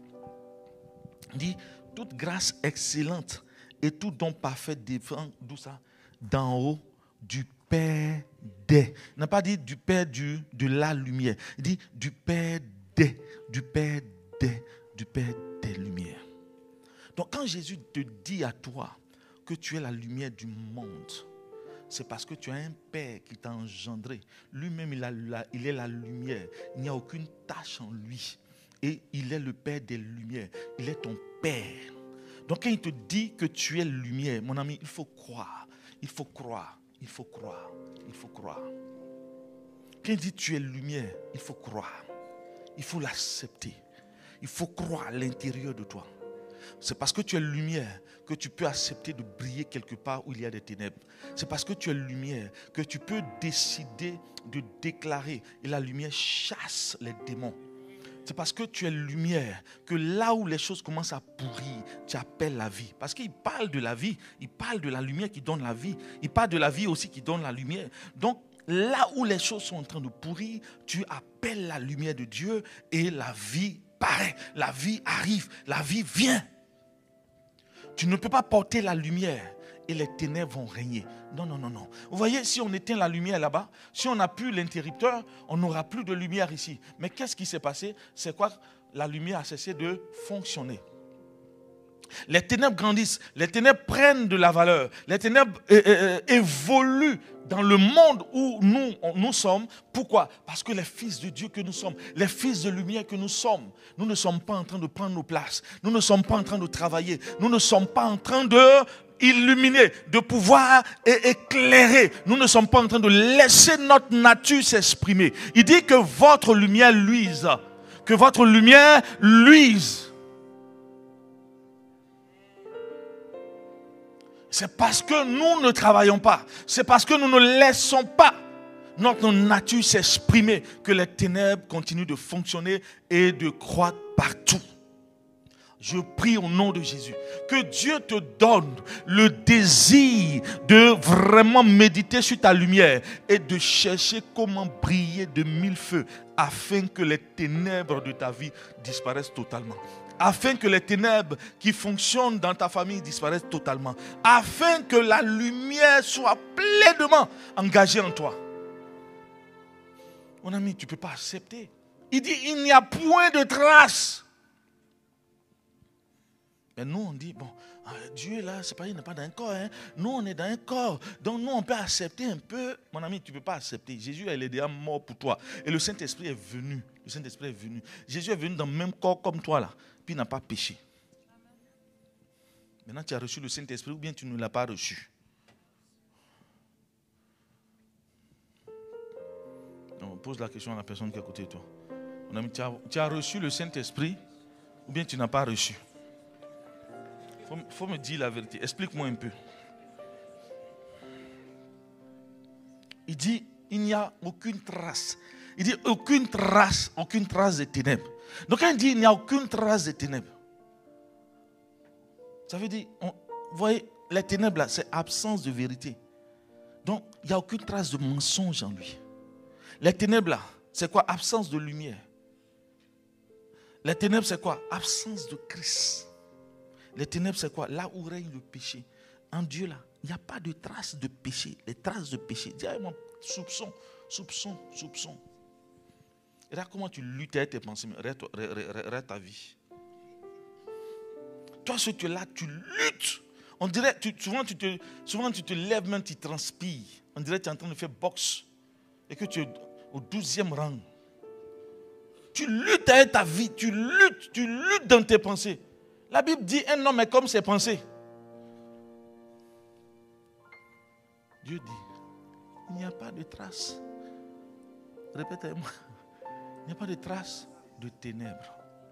il dit, toute grâce excellente et tout don parfait descend, d'où ça? D'en haut, du Père des. Il n'a pas dit du Père du, de la lumière. Il dit du Père des, du Père des, du Père des lumières. Donc quand Jésus te dit à toi que tu es la lumière du monde, c'est parce que tu as un Père qui t'a engendré. Lui-même, il, a la, il est la lumière. Il n'y a aucune tache en lui. Et il est le Père des lumières. Il est ton Père. Donc quand il te dit que tu es lumière, mon ami, il faut croire. Il faut croire. Il faut croire. Il faut croire. Quand il dit tu es lumière, il faut croire. Il faut l'accepter. Il faut croire à l'intérieur de toi. C'est parce que tu es lumière que tu peux accepter de briller quelque part où il y a des ténèbres. C'est parce que tu es lumière que tu peux décider de déclarer et la lumière chasse les démons. C'est parce que tu es lumière que là où les choses commencent à pourrir, tu appelles la vie. Parce qu'il parle de la vie, il parle de la lumière qui donne la vie. Il parle de la vie aussi qui donne la lumière. Donc là où les choses sont en train de pourrir, tu appelles la lumière de Dieu et la vie paraît. La vie arrive, la vie vient. Tu ne peux pas porter la lumière et les ténèbres vont régner. Non, non, non, non. Vous voyez, si on éteint la lumière là-bas, si on n'a plus l'interrupteur, on n'aura plus de lumière ici. Mais qu'est-ce qui s'est passé? C'est quoi? La lumière a cessé de fonctionner. Les ténèbres grandissent, les ténèbres prennent de la valeur, les ténèbres euh, euh, évoluent dans le monde où nous, nous sommes. Pourquoi? Parce que les fils de Dieu que nous sommes, les fils de lumière que nous sommes, nous ne sommes pas en train de prendre nos places, nous ne sommes pas en train de travailler, nous ne sommes pas en train de illuminer, de pouvoir éclairer. Nous ne sommes pas en train de laisser notre nature s'exprimer. Il dit que votre lumière luise, que votre lumière luise. C'est parce que nous ne travaillons pas. C'est parce que nous ne laissons pas notre nature s'exprimer que les ténèbres continuent de fonctionner et de croître partout. Je prie au nom de Jésus que Dieu te donne le désir de vraiment méditer sur ta lumière et de chercher comment briller de mille feux afin que les ténèbres de ta vie disparaissent totalement. Afin que les ténèbres qui fonctionnent dans ta famille disparaissent totalement. Afin que la lumière soit pleinement engagée en toi. Mon ami, tu ne peux pas accepter. Il dit, il n'y a point de trace. Mais nous, on dit, bon, Dieu là, c'est pas, il n'est pas dans un corps. Hein. Nous, on est dans un corps. Donc, nous, on peut accepter un peu. Mon ami, tu ne peux pas accepter. Jésus, il est déjà mort pour toi. Et le Saint-Esprit est venu. Le Saint-Esprit est venu. Jésus est venu dans le même corps comme toi là. Puis il n'a pas péché. Maintenant, tu as reçu le Saint-Esprit ou bien tu ne l'as pas reçu. On pose la question à la personne qui est à côté de toi. On a dit, tu as, tu as reçu le Saint-Esprit ou bien tu n'as pas reçu? Il faut, faut me dire la vérité. Explique-moi un peu. Il dit, il n'y a aucune trace. Il dit, aucune trace, aucune trace de ténèbres. Donc quand il dit, il n'y a aucune trace de ténèbres, ça veut dire, on, vous voyez, les ténèbres là, c'est absence de vérité. Donc, il n'y a aucune trace de mensonge en lui. Les ténèbres là, c'est quoi? Absence de lumière. Les ténèbres, c'est quoi? Absence de Christ. Les ténèbres, c'est quoi? Là où règne le péché. En Dieu là, il n'y a pas de traces de péché. Les traces de péché. Dis-moi, soupçon, soupçon, soupçon. Et là, comment tu luttes avec tes pensées, reste ta vie. Toi, ce que tu es là, tu luttes. On dirait, tu, souvent, tu te, souvent tu te lèves, même tu transpires. On dirait que tu es en train de faire boxe. Et que tu es au douzième rang. Tu luttes avec ta vie, tu luttes, tu luttes dans tes pensées. La Bible dit, un homme est comme ses pensées. Dieu dit, il n'y a pas de trace. Répétez-moi. Il n'y a pas de trace de ténèbres.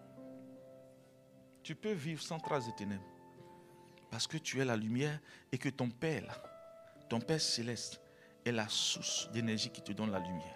Tu peux vivre sans trace de ténèbres. Parce que tu es la lumière et que ton Père, ton Père céleste, est la source d'énergie qui te donne la lumière.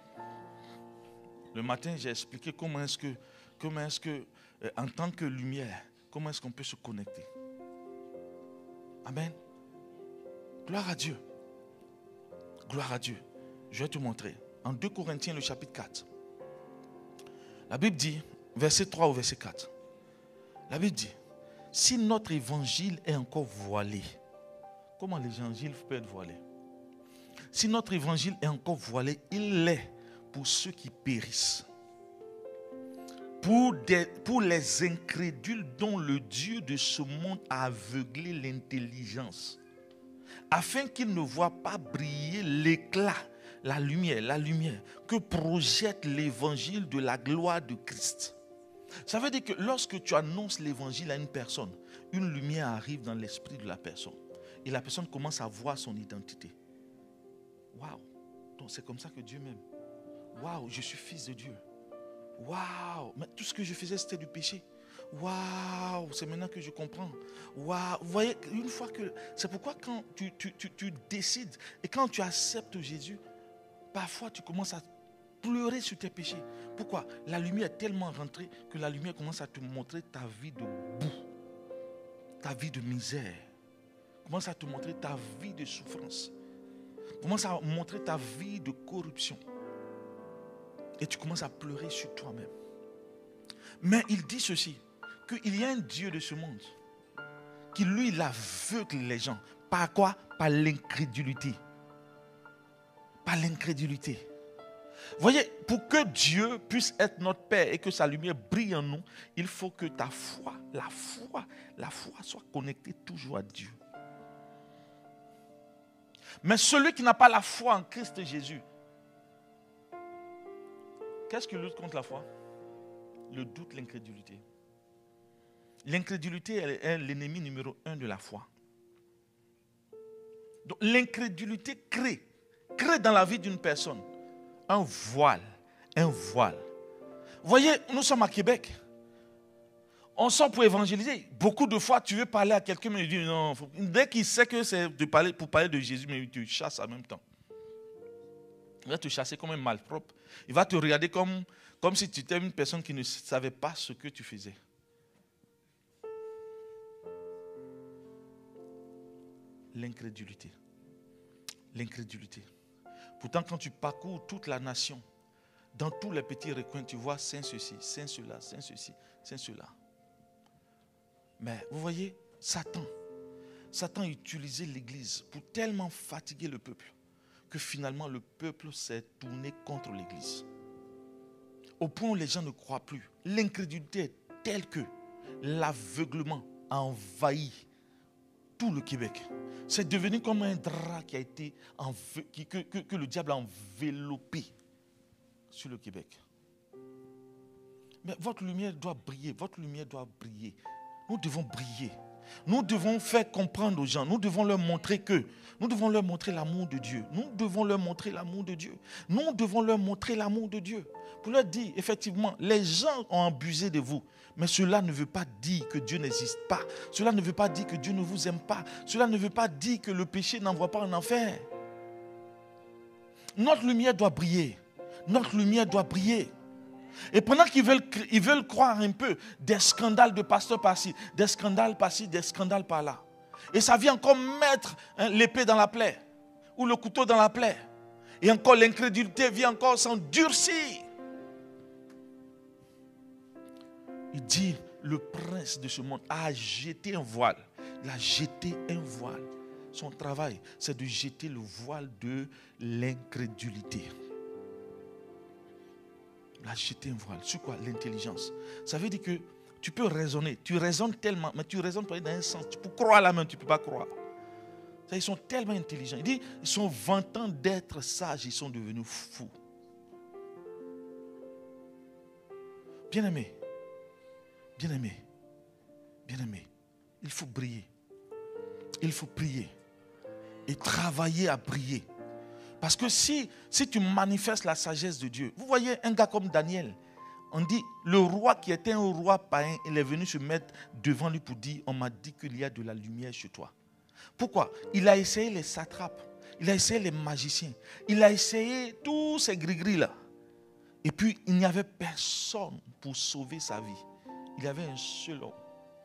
Le matin, j'ai expliqué comment est-ce que, comment est-ce que, en tant que lumière, comment est-ce qu'on peut se connecter. Amen. Gloire à Dieu. Gloire à Dieu. Je vais te montrer. En deux Corinthiens, le chapitre quatre. La Bible dit, verset trois au verset quatre. La Bible dit, si notre évangile est encore voilé, comment l'évangile peut être voilé? Si notre évangile est encore voilé, il l'est pour ceux qui périssent. Pour, des, pour les incrédules dont le Dieu de ce monde a aveuglé l'intelligence, afin qu'ils ne voient pas briller l'éclat, la lumière, la lumière que projette l'évangile de la gloire de Christ. Ça veut dire que lorsque tu annonces l'évangile à une personne, une lumière arrive dans l'esprit de la personne. Et la personne commence à voir son identité. Waouh! Donc c'est comme ça que Dieu m'aime. Waouh, je suis fils de Dieu. Waouh, mais tout ce que je faisais c'était du péché. Waouh, c'est maintenant que je comprends. Waouh, vous voyez, une fois que... C'est pourquoi quand tu, tu, tu, tu décides et quand tu acceptes Jésus, parfois tu commences à pleurer sur tes péchés. Pourquoi? La lumière est tellement rentrée que la lumière commence à te montrer ta vie de boue, ta vie de misère, commence à te montrer ta vie de souffrance, commence à montrer ta vie de corruption. Et tu commences à pleurer sur toi-même. Mais il dit ceci, qu'il y a un Dieu de ce monde qui lui, il aveugle les gens. Par quoi? Par l'incrédulité. Par l'incrédulité. Voyez, pour que Dieu puisse être notre Père et que sa lumière brille en nous, il faut que ta foi, la foi, la foi soit connectée toujours à Dieu. Mais celui qui n'a pas la foi en Christ Jésus, qu'est-ce qui lutte contre la foi? Le doute, l'incrédulité. L'incrédulité est l'ennemi numéro un de la foi. Donc l'incrédulité crée, crée dans la vie d'une personne un voile, un voile. Vous voyez, nous sommes à Québec. On sort pour évangéliser. Beaucoup de fois, tu veux parler à quelqu'un, mais il dit non. Faut... Dès qu'il sait que c'est de parler, pour parler de Jésus, mais il te chasse en même temps. Il va te chasser comme un malpropre. Il va te regarder comme, comme si tu étais une personne qui ne savait pas ce que tu faisais. L'incrédulité. L'incrédulité. Pourtant, quand tu parcours toute la nation, dans tous les petits recoins, tu vois saint ceci, saint cela, saint ceci, saint cela. Mais vous voyez, Satan, Satan a utilisé l'église pour tellement fatiguer le peuple que finalement le peuple s'est tourné contre l'église. Au point où les gens ne croient plus. L'incrédulité est telle que l'aveuglement a envahi tout le Québec. C'est devenu comme un drap qui a été enve- qui, que, que, que le diable a enveloppé sur le Québec. Mais votre lumière doit briller, votre lumière doit briller. Nous devons briller. Nous devons faire comprendre aux gens, nous devons leur montrer que, nous devons leur montrer l'amour de Dieu. Nous devons leur montrer l'amour de Dieu. Nous devons leur montrer l'amour de Dieu. Pour leur dire, effectivement, les gens ont abusé de vous. Mais cela ne veut pas dire que Dieu n'existe pas. Cela ne veut pas dire que Dieu ne vous aime pas. Cela ne veut pas dire que le péché n'envoie pas en enfer. Notre lumière doit briller. Notre lumière doit briller. Et pendant qu'ils veulent, ils veulent croire un peu des scandales de pasteurs par-ci, des scandales par-ci, des scandales par-là. Et ça vient encore mettre hein, l'épée dans la plaie ou le couteau dans la plaie. Et encore l'incrédulité vient encore s'endurcir. Il dit, le prince de ce monde a jeté un voile. Il a jeté un voile. Son travail, c'est de jeter le voile de l'incrédulité. Il a jeté un voile. Sur quoi? L'intelligence. Ça veut dire que tu peux raisonner. Tu raisonnes tellement, mais tu raisonnes pas dans un sens. Tu peux croire à la main, tu ne peux pas croire. Ça, ils sont tellement intelligents. Il dit, ils sont vantants d'être sages, ils sont devenus fous. Bien-aimé, bien-aimé, bien-aimé, il faut briller. Il faut prier et travailler à briller. Parce que si, si tu manifestes la sagesse de Dieu, vous voyez un gars comme Daniel, on dit, le roi qui était un roi païen, il est venu se mettre devant lui pour dire, on m'a dit qu'il y a de la lumière chez toi. Pourquoi? Il a essayé les satrapes, il a essayé les magiciens, il a essayé tous ces gris-gris là. Et puis, il n'y avait personne pour sauver sa vie. Il y avait un seul homme.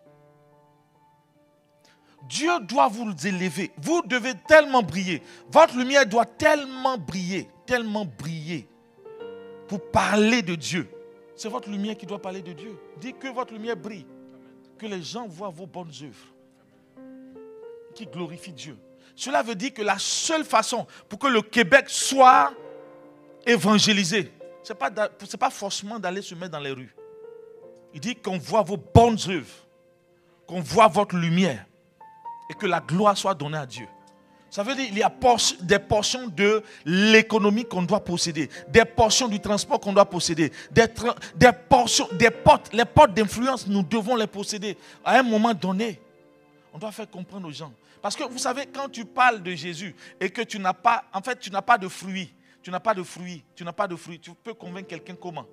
Dieu doit vous élever. Vous devez tellement briller. Votre lumière doit tellement briller, tellement briller pour parler de Dieu. C'est votre lumière qui doit parler de Dieu. Dites que votre lumière brille. Que les gens voient vos bonnes œuvres qui glorifient Dieu. Cela veut dire que la seule façon pour que le Québec soit évangélisé, ce n'est pas, c'est pas forcément d'aller se mettre dans les rues. Il dit qu'on voit vos bonnes œuvres, qu'on voit votre lumière. Et que la gloire soit donnée à Dieu. Ça veut dire qu'il y a des portions de l'économie qu'on doit posséder, des portions du transport qu'on doit posséder, des, des portions, des portes, les portes d'influence, nous devons les posséder. À un moment donné, on doit faire comprendre aux gens. Parce que vous savez, quand tu parles de Jésus et que tu n'as pas, en fait, tu n'as pas de fruits, tu n'as pas de fruits, tu n'as pas de fruits, tu peux convaincre quelqu'un comment?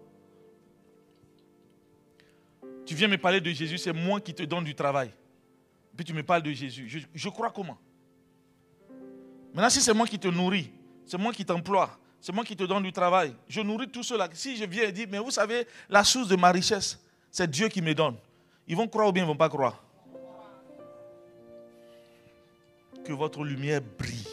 Tu viens me parler de Jésus, c'est moi qui te donne du travail. Puis tu me parles de Jésus. Je, je crois comment? Maintenant, si c'est moi qui te nourris, c'est moi qui t'emploie, c'est moi qui te donne du travail, je nourris tout cela. Si je viens et dis, mais vous savez, la source de ma richesse, c'est Dieu qui me donne. Ils vont croire ou bien ils ne vont pas croire? Que votre lumière brille.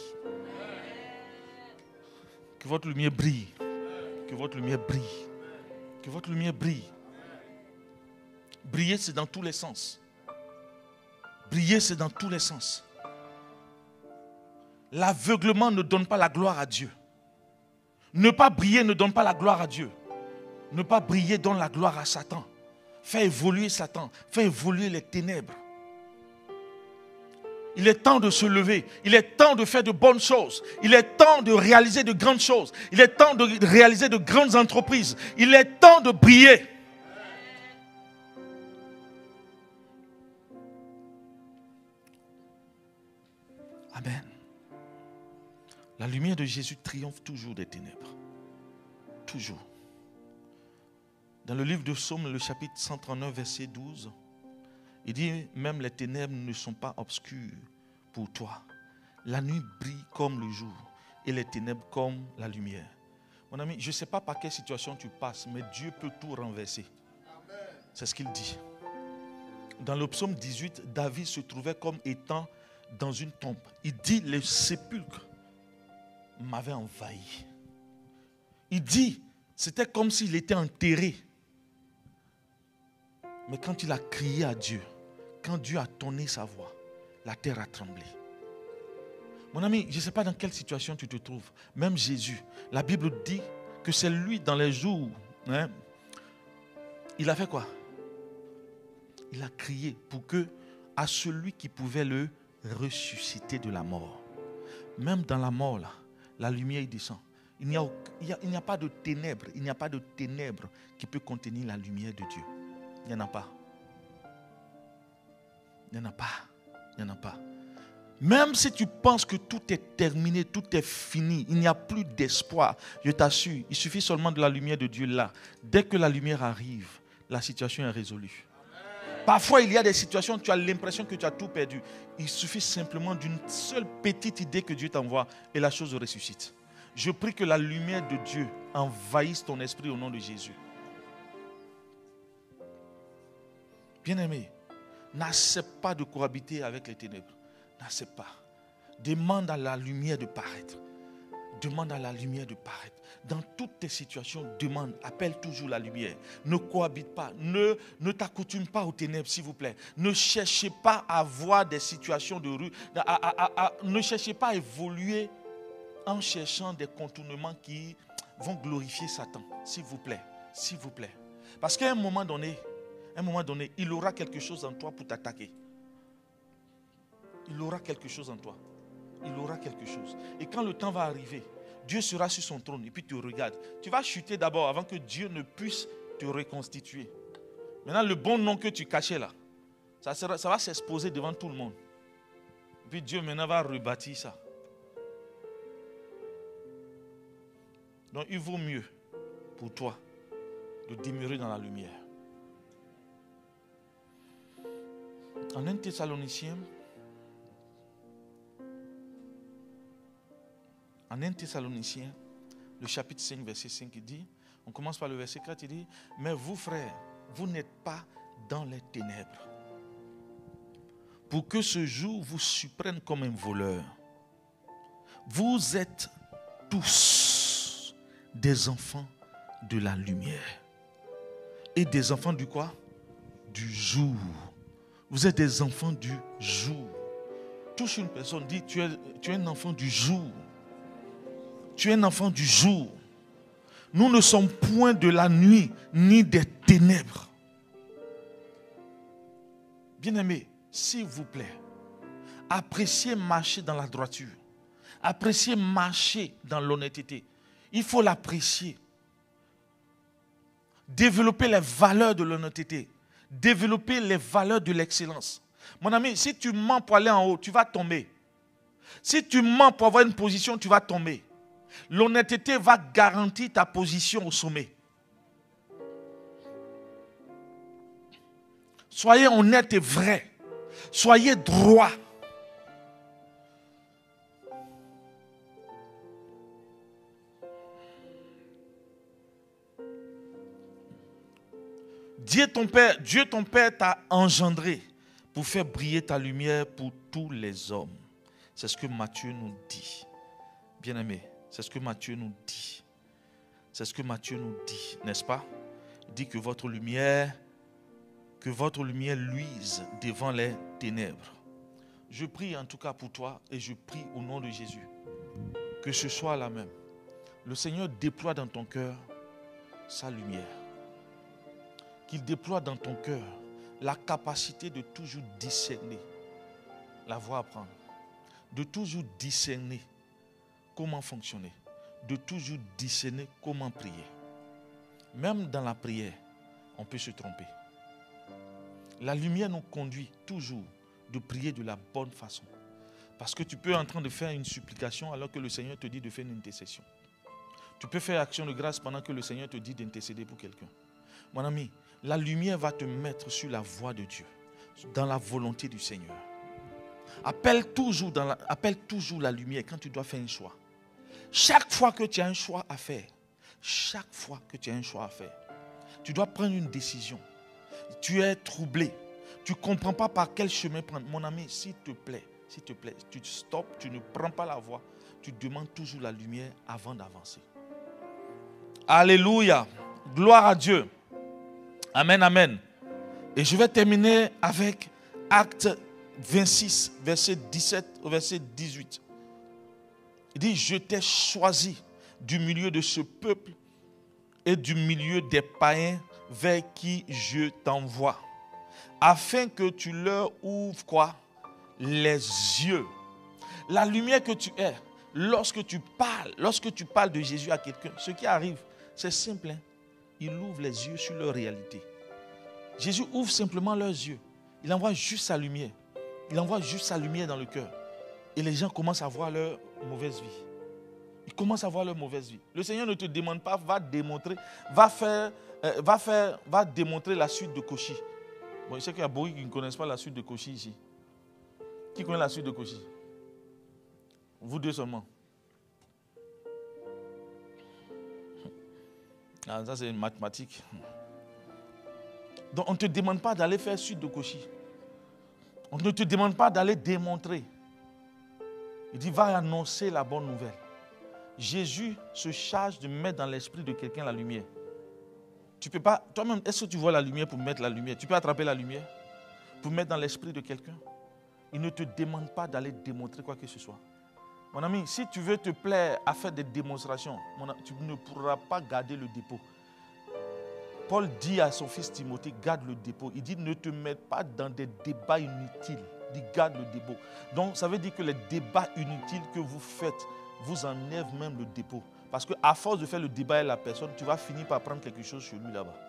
Que votre lumière brille. Que votre lumière brille. Que votre lumière brille. Briller, c'est dans tous les sens. Briller, c'est dans tous les sens. L'aveuglement ne donne pas la gloire à Dieu. Ne pas briller ne donne pas la gloire à Dieu. Ne pas briller donne la gloire à Satan. Fait évoluer Satan. Fait évoluer les ténèbres. Il est temps de se lever. Il est temps de faire de bonnes choses. Il est temps de réaliser de grandes choses. Il est temps de réaliser de grandes entreprises. Il est temps de briller. Amen. La lumière de Jésus triomphe toujours des ténèbres. Toujours. Dans le livre de Psaume, le chapitre cent trente-neuf, verset douze, il dit, même les ténèbres ne sont pas obscures pour toi. La nuit brille comme le jour et les ténèbres comme la lumière. Mon ami, je ne sais pas par quelle situation tu passes, mais Dieu peut tout renverser. C'est ce qu'il dit. Dans le psaume dix-huit, David se trouvait comme étant dans une tombe. Il dit, le sépulcre m'avait envahi. Il dit, c'était comme s'il était enterré. Mais quand il a crié à Dieu, quand Dieu a tonné sa voix, la terre a tremblé. Mon ami, je ne sais pas dans quelle situation tu te trouves. Même Jésus, la Bible dit que c'est lui dans les jours, hein, il a fait quoi? Il a crié pour que à celui qui pouvait le ressusciter de la mort. Même dans la mort, là, la lumière descend. Il n'y a, il n'y a pas de ténèbres, il n'y a pas de ténèbres qui peut contenir la lumière de Dieu. Il n'y en a pas. Il n'y en a pas. Il n'y en a pas. Même si tu penses que tout est terminé, tout est fini, il n'y a plus d'espoir, je t'assure, il suffit seulement de la lumière de Dieu là. Dès que la lumière arrive, la situation est résolue. Parfois, il y a des situations où tu as l'impression que tu as tout perdu. Il suffit simplement d'une seule petite idée que Dieu t'envoie et la chose ressuscite. Je prie que la lumière de Dieu envahisse ton esprit au nom de Jésus. Bien-aimé, n'accepte pas de cohabiter avec les ténèbres. N'accepte pas. Demande à la lumière de paraître. Demande à la lumière de paraître. Dans toutes tes situations, demande, appelle toujours la lumière. Ne cohabite pas. Ne, ne t'accoutume pas aux ténèbres, s'il vous plaît. Ne cherchez pas à voir des situations de rue. À, à, à, à, ne cherchez pas à évoluer en cherchant des contournements qui vont glorifier Satan. S'il vous plaît. S'il vous plaît. Parce qu'à un moment donné, à un moment donné, il aura quelque chose en toi pour t'attaquer. Il aura quelque chose en toi. Il aura quelque chose. Et quand le temps va arriver, Dieu sera sur son trône et puis tu regardes. Tu vas chuter d'abord avant que Dieu ne puisse te reconstituer. Maintenant, le bon nom que tu cachais là, ça, sera, ça va s'exposer devant tout le monde. Et puis Dieu maintenant va rebâtir ça. Donc il vaut mieux pour toi de demeurer dans la lumière. En un Thessaloniciens, En un Thessaloniciens, le chapitre cinq, verset cinq, il dit, on commence par le verset quatre, il dit, mais vous frères, vous n'êtes pas dans les ténèbres, pour que ce jour vous surprenne comme un voleur. Vous êtes tous des enfants de la lumière. Et des enfants du quoi? Du jour. Vous êtes des enfants du jour. Touche une personne, dit, tu es, tu es un enfant du jour. Tu es un enfant du jour. Nous ne sommes point de la nuit ni des ténèbres. Bien-aimés, s'il vous plaît, appréciez marcher dans la droiture. Appréciez marcher dans l'honnêteté. Il faut l'apprécier. Développer les valeurs de l'honnêteté. Développer les valeurs de l'excellence. Mon ami, si tu mens pour aller en haut, tu vas tomber. Si tu mens pour avoir une position, tu vas tomber. L'honnêteté va garantir ta position au sommet. Soyez honnête et vrai. Soyez droit. Dieu ton Père, Dieu ton Père t'a engendré pour faire briller ta lumière pour tous les hommes. C'est ce que Matthieu nous dit. Bien-aimés, c'est ce que Matthieu nous dit. C'est ce que Matthieu nous dit, n'est-ce pas? Il dit que votre lumière, que votre lumière luise devant les ténèbres. Je prie en tout cas pour toi et je prie au nom de Jésus que ce soit la même. Le Seigneur déploie dans ton cœur sa lumière. Qu'il déploie dans ton cœur la capacité de toujours discerner la voie à prendre, de toujours discerner comment fonctionner, de toujours discerner comment prier. Même dans la prière, on peut se tromper. La lumière nous conduit toujours de prier de la bonne façon. Parce que tu peux être en train de faire une supplication alors que le Seigneur te dit de faire une intercession. Tu peux faire action de grâce pendant que le Seigneur te dit d'intercéder pour quelqu'un. Mon ami, la lumière va te mettre sur la voie de Dieu, dans la volonté du Seigneur. Appelle toujours, dans la, appelle toujours la lumière quand tu dois faire un choix. Chaque fois que tu as un choix à faire, chaque fois que tu as un choix à faire, tu dois prendre une décision. Tu es troublé. Tu ne comprends pas par quel chemin prendre. Mon ami, s'il te plaît, s'il te plaît, tu stops, tu ne prends pas la voie. Tu demandes toujours la lumière avant d'avancer. Alléluia. Gloire à Dieu. Amen, amen. Et je vais terminer avec Acte vingt-six, verset dix-sept au verset dix-huit. Il dit, je t'ai choisi du milieu de ce peuple et du milieu des païens vers qui je t'envoie, afin que tu leur ouvres quoi? Les yeux. La lumière que tu es, lorsque tu parles, lorsque tu parles de Jésus à quelqu'un, ce qui arrive, c'est simple. Hein? Il ouvre les yeux sur leur réalité. Jésus ouvre simplement leurs yeux. Il envoie juste sa lumière. Il envoie juste sa lumière dans le cœur. Et les gens commencent à voir leur mauvaise vie. Ils commencent à voir leur mauvaise vie. Le Seigneur ne te demande pas, va démontrer, va faire, euh, va faire, va démontrer la suite de Cauchy. Bon, je sais qu'il y a beaucoup qui ne connaissent pas la suite de Cauchy ici. Qui connaît la suite de Cauchy? Vous deux seulement. Ah, ça c'est une mathématique. Donc on ne te demande pas d'aller faire suite de Cauchy. On ne te demande pas d'aller démontrer. Il dit, va annoncer la bonne nouvelle. Jésus se charge de mettre dans l'esprit de quelqu'un la lumière. Tu peux pas, toi-même, est-ce que tu vois la lumière pour mettre la lumière? Tu peux attraper la lumière pour mettre dans l'esprit de quelqu'un? Il ne te demande pas d'aller démontrer quoi que ce soit. Mon ami, si tu veux te plaire à faire des démonstrations, mon ami, tu ne pourras pas garder le dépôt. Paul dit à son fils Timothée, garde le dépôt. Il dit, ne te mets pas dans des débats inutiles. Il dit, garde le dépôt. Donc, ça veut dire que les débats inutiles que vous faites vous enlèvent même le dépôt. Parce qu'à force de faire le débat avec la personne, tu vas finir par prendre quelque chose sur lui là-bas.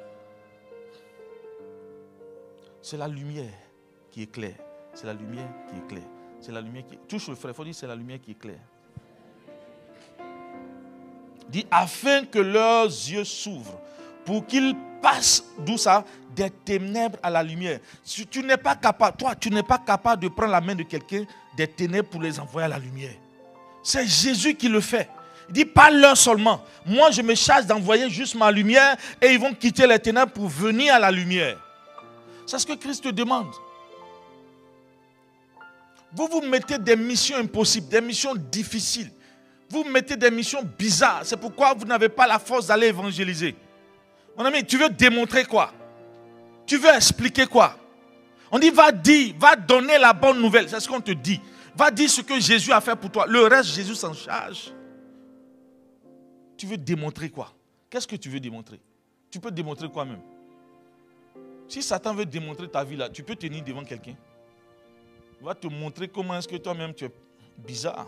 C'est la lumière qui éclaire. C'est la lumière qui éclaire. C'est la lumière qui... Touche le frère, il faut dire c'est la lumière qui éclaire. Dit, afin que leurs yeux s'ouvrent, pour qu'ils passent, d'où ça, des ténèbres à la lumière. Si tu n'es pas capable, toi, tu n'es pas capable de prendre la main de quelqu'un des ténèbres pour les envoyer à la lumière. C'est Jésus qui le fait. Il dit, pas leur seulement. Moi, je me charge d'envoyer juste ma lumière et ils vont quitter les ténèbres pour venir à la lumière. C'est ce que Christ te demande. Vous vous mettez des missions impossibles, des missions difficiles. Vous mettez des missions bizarres. C'est pourquoi vous n'avez pas la force d'aller évangéliser. Mon ami, tu veux démontrer quoi? Tu veux expliquer quoi? On dit, va dire, va donner la bonne nouvelle. C'est ce qu'on te dit. Va dire ce que Jésus a fait pour toi. Le reste, Jésus s'en charge. Tu veux démontrer quoi? Qu'est-ce que tu veux démontrer? Tu peux démontrer quoi même? Si Satan veut démontrer ta vie là, tu peux tenir devant quelqu'un. Il va te montrer comment est-ce que toi-même tu es bizarre.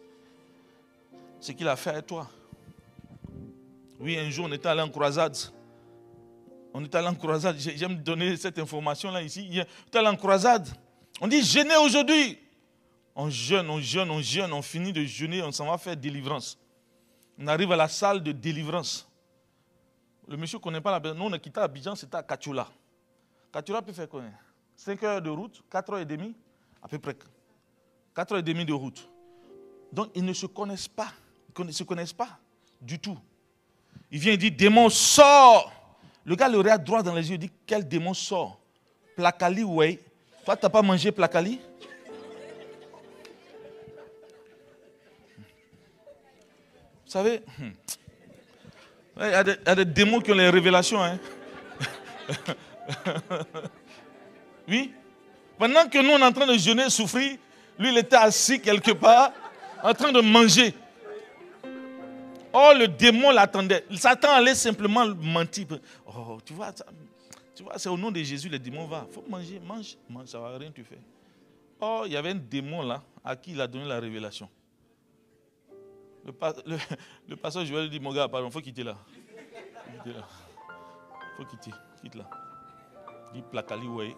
Ce qu'il a fait avec toi. Oui, un jour on était allé en croisade. On était allé en croisade. J'aime donner cette information-là ici. On était allé en croisade. On dit jeûner aujourd'hui. On jeûne, on jeûne, on jeûne. On finit de jeûner, on s'en va faire délivrance. On arrive à la salle de délivrance. Le monsieur ne connaît pas la personne. Nous, on a quitté Abidjan, c'était à Kachula. Kachula peut faire quoi? cinq heures de route, quatre heures trente, à peu près. quatre heures trente de route. Donc, ils ne se connaissent pas. Ils ne se connaissent pas du tout. Il vient et dit, démon, sort. Le gars le regarde droit dans les yeux, il dit, quel démon sort? Plakali, ouais. Toi, tu n'as pas mangé Plakali? Vous savez, il y a des, il y a des démons qui ont les révélations. Hein. Oui. Pendant que nous, on est en train de jeûner, souffrir, lui, il était assis quelque part, en train de manger. Oh, le démon l'attendait. Satan allait simplement mentir. Oh, tu vois, ça, tu vois, c'est au nom de Jésus, le démon va. Il faut manger, mange, mange, ça ne va rien te faire. Oh, il y avait un démon là, à qui il a donné la révélation. Le, le, le pasteur Joël dit, mon gars, pardon, il faut quitter là. Il faut quitter, quitte là. Il dit, Plakali, ouais.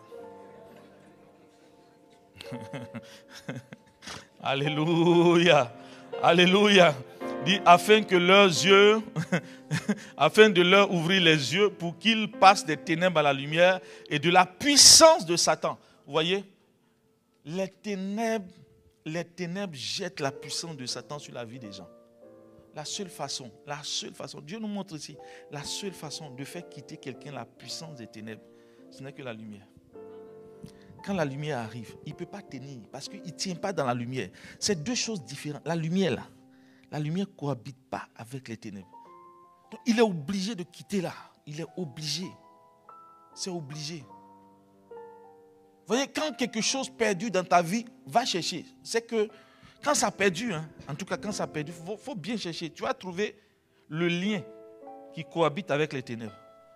Alléluia. Alléluia. Dit, afin que leurs yeux, afin de leur ouvrir les yeux pour qu'ils passent des ténèbres à la lumière et de la puissance de Satan. Vous voyez, les ténèbres, les ténèbres jettent la puissance de Satan sur la vie des gens. La seule façon, la seule façon, Dieu nous montre ici, la seule façon de faire quitter quelqu'un la puissance des ténèbres, ce n'est que la lumière. Quand la lumière arrive, il ne peut pas tenir parce qu'il ne tient pas dans la lumière. C'est deux choses différentes. La lumière, là, la lumière ne cohabite pas avec les ténèbres. Donc, il est obligé de quitter là. Il est obligé. C'est obligé. Vous voyez, quand quelque chose perdu dans ta vie, va chercher. C'est que quand ça a perdu, hein, en tout cas quand ça a perdu, il faut, faut bien chercher. Tu vas trouver le lien qui cohabite avec les ténèbres.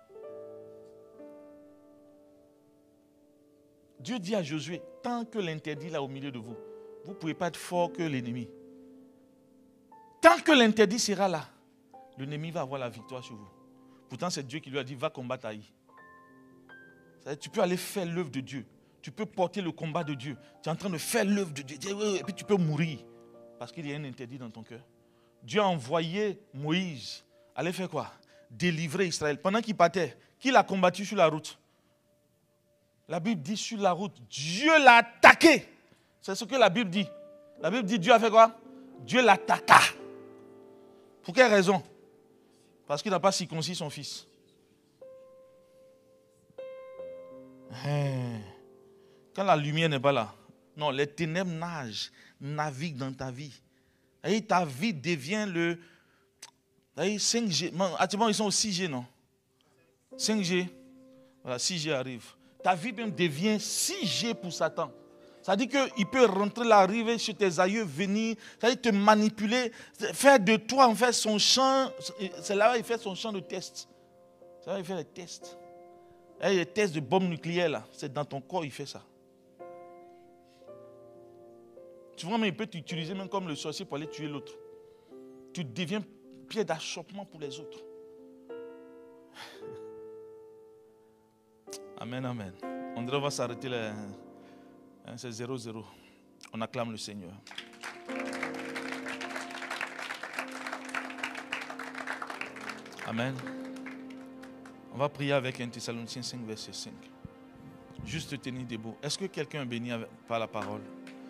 Dieu dit à Josué, tant que l'interdit est là au milieu de vous, vous ne pouvez pas être fort que l'ennemi. Tant que l'interdit sera là, l'ennemi va avoir la victoire sur vous. Pourtant, c'est Dieu qui lui a dit, va combattre Haï. Tu peux aller faire l'œuvre de Dieu. Tu peux porter le combat de Dieu. Tu es en train de faire l'œuvre de Dieu. Et puis tu peux mourir. Parce qu'il y a un interdit dans ton cœur. Dieu a envoyé Moïse. Aller faire quoi? Délivrer Israël. Pendant qu'il partait, qui l'a combattu sur la route? La Bible dit sur la route, Dieu l'a attaqué. C'est ce que la Bible dit. La Bible dit Dieu a fait quoi? Dieu l'attaqua. Pour quelle raison? Parce qu'il n'a pas circoncis son fils. Quand la lumière n'est pas là, non, les ténèbres nagent, naviguent dans ta vie. Et ta vie devient le cinq G. Actuellement, ils sont au six G, non? cinq G. Voilà, six G arrive. Ta vie même devient six G pour Satan. Ça dit qu'il peut rentrer là, arriver chez tes aïeux, venir, ça dit te manipuler, faire de toi en fait son champ. C'est là où il fait son champ de test. C'est là où il fait les tests. Et les tests de bombes nucléaires là, c'est dans ton corps il fait ça. Tu vois, mais il peut t'utiliser même comme le sorcier pour aller tuer l'autre. Tu deviens pied d'achoppement pour les autres. Amen, amen. On dirait qu'on va s'arrêter là. C'est zéro zéro. On acclame le Seigneur. Amen. On va prier avec un Thessaloniciens cinq, verset cinq. Juste te tenir debout. Est-ce que quelqu'un est béni par la parole?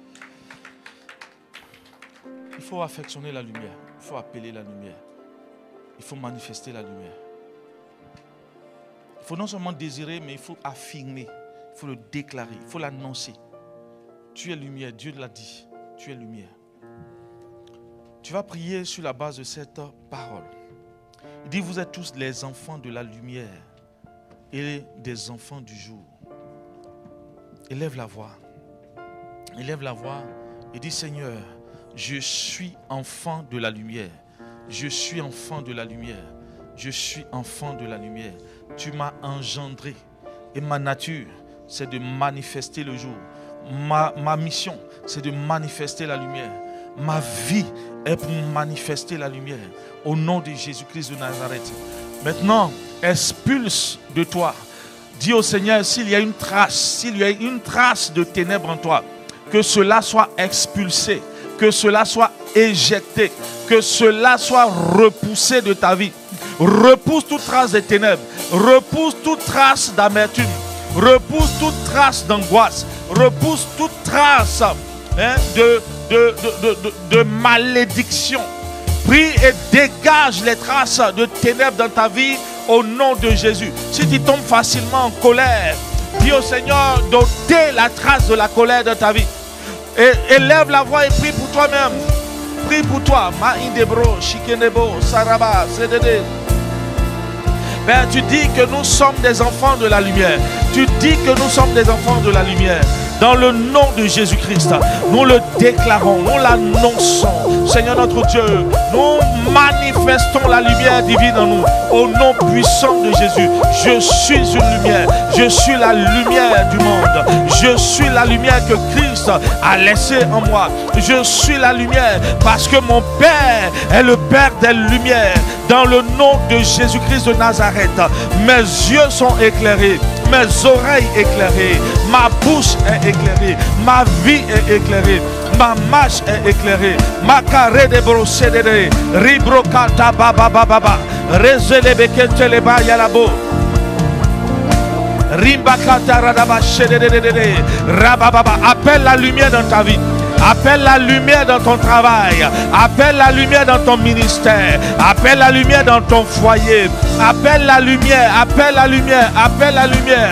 Il faut affectionner la lumière. Il faut appeler la lumière. Il faut manifester la lumière. Il faut non seulement désirer, mais il faut affirmer. Il faut le déclarer. Il faut l'annoncer. Tu es lumière. Dieu l'a dit. Tu es lumière. Tu vas prier sur la base de cette parole. Il dit, vous êtes tous les enfants de la lumière et des enfants du jour. Élève la voix. Élève la voix et dis, Seigneur, je suis enfant de la lumière. Je suis enfant de la lumière. Je suis enfant de la lumière. Tu m'as engendré. Et ma nature, c'est de manifester le jour. Ma, ma mission, c'est de manifester la lumière. Ma vie est pour manifester la lumière. Au nom de Jésus-Christ de Nazareth. Maintenant, expulse de toi. Dis au Seigneur, s'il y a une trace, s'il y a une trace de ténèbres en toi, que cela soit expulsé. Que cela soit éjecté, que cela soit repoussé de ta vie. Repousse toute trace de ténèbres, repousse toute trace d'amertume, repousse toute trace d'angoisse, repousse toute trace hein, de, de, de, de, de malédiction. Prie et dégage les traces de ténèbres dans ta vie au nom de Jésus. Si tu tombes facilement en colère, dis au Seigneur d'ôter la trace de la colère dans ta vie. Et élève la voix et prie pour toi-même. Prie pour toi. Père, tu dis que nous sommes des enfants de la lumière. Tu dis que nous sommes des enfants de la lumière. Dans le nom de Jésus-Christ, nous le déclarons, nous l'annonçons. Seigneur notre Dieu, nous manifestons la lumière divine en nous. Au nom puissant de Jésus, je suis une lumière. Je suis la lumière du monde. Je suis la lumière que Christ a laissée en moi. Je suis la lumière parce que mon Père est le Père des lumières. Dans le nom de Jésus-Christ de Nazareth, mes yeux sont éclairés. Mes oreilles éclairées, ma bouche est éclairée, ma vie est éclairée, ma marche est éclairée, ma carré de brossédé, ribrocata baba baba, rezelebekete leba yalabo, rimbakata radaba shedede, rababa. Appelle la lumière dans ta vie. Appelle la lumière dans ton travail. Appelle la lumière dans ton ministère. Appelle la lumière dans ton foyer. Appelle la lumière. Appelle la lumière. Appelle la lumière.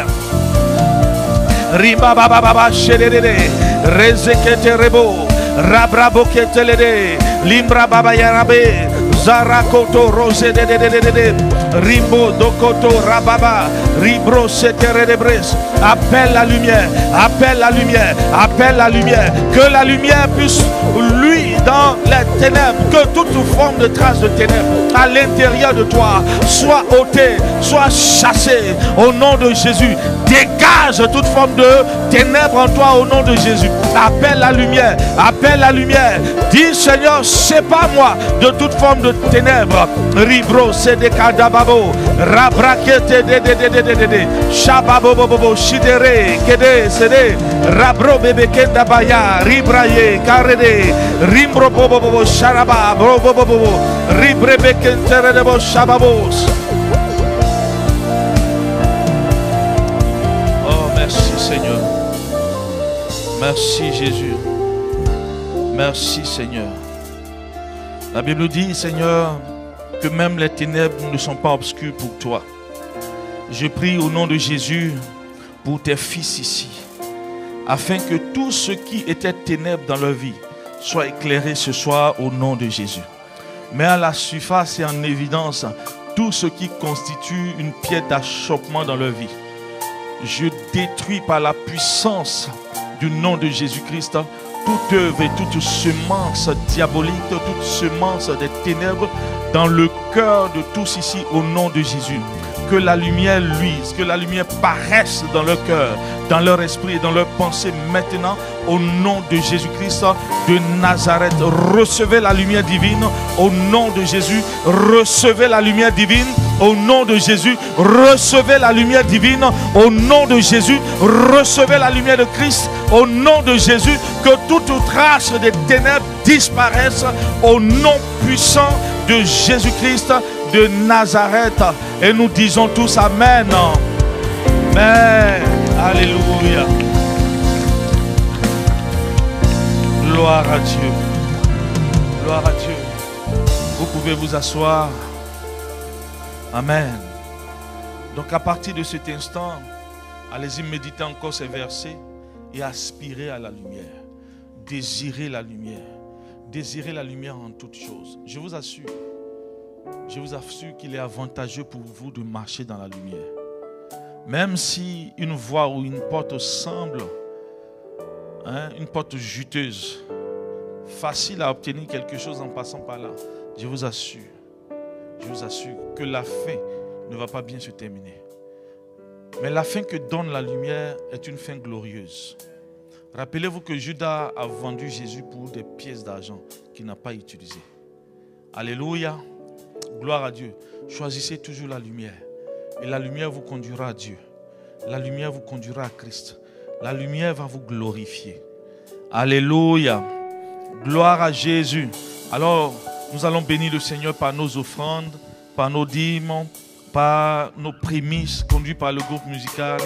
Rimba baba baba shedede. Rezekete rebo. Rabrabo ketelede. Limbra baba yarabe. Zarakoto rose de de de de de. Rimbo dokoto rababa. Ribro setere de bres. Appelle la lumière. Appelle la lumière. Appelle la lumière. Que la lumière puisse, lui, dans les ténèbres, que toute forme de trace de ténèbres à l'intérieur de toi soit ôtée, soit chassée au nom de Jésus. Dégage toute forme de ténèbres en toi au nom de Jésus. Appelle la lumière, appelle la lumière. Dis Seigneur, sépare-moi de toute forme de ténèbres. Ribro, Sedekadababo, Rabrakete, de de de de de de de, Shababobobo, Shidere, Kede, Sede, Rabro, Bebekenda Baya, Ribraye, Karede, Rimbro, Bobobo, Sharaba, Bobobo, Ribrebekenterebo, Shababos. Seigneur, merci Jésus, merci Seigneur. La Bible dit, Seigneur, que même les ténèbres ne sont pas obscures pour toi. Je prie au nom de Jésus pour tes fils ici, afin que tout ce qui était ténèbres dans leur vie soit éclairé ce soir au nom de Jésus. Mets à la surface et en évidence tout ce qui constitue une pierre d'achoppement dans leur vie. Je détruis par la puissance du nom de Jésus-Christ toute œuvre et toute semence diabolique, toute semence des ténèbres dans le cœur de tous ici au nom de Jésus. Que la lumière luise, que la lumière paraisse dans leur cœur, dans leur esprit et dans leur pensée maintenant au nom de Jésus-Christ de Nazareth. Recevez la lumière divine au nom de Jésus. Recevez la lumière divine au nom de Jésus. Recevez la lumière divine au nom de Jésus. Recevez la lumière de Christ au nom de Jésus. Que toute trace des ténèbres disparaisse au nom puissant de Jésus-Christ de Nazareth. Et nous disons tous Amen. Amen. Alléluia. Gloire à Dieu. Gloire à Dieu. Vous pouvez vous asseoir. Amen. Donc à partir de cet instant, allez-y méditer encore ces versets et aspirer à la lumière. Désirer la lumière. Désirer la lumière en toutes choses. Je vous assure. Je vous assure qu'il est avantageux pour vous de marcher dans la lumière. Même si une voie ou une porte semble hein, une porte juteuse, facile à obtenir quelque chose en passant par là, je vous assure, je vous assure que la fin ne va pas bien se terminer. Mais la fin que donne la lumière est une fin glorieuse. Rappelez-vous que Judas a vendu Jésus pour des pièces d'argent qu'il n'a pas utilisées. Alléluia. Gloire à Dieu. Choisissez toujours la lumière. Et la lumière vous conduira à Dieu. La lumière vous conduira à Christ. La lumière va vous glorifier. Alléluia. Gloire à Jésus. Alors, nous allons bénir le Seigneur par nos offrandes, par nos dîmes, par nos prémices conduits par le groupe musical.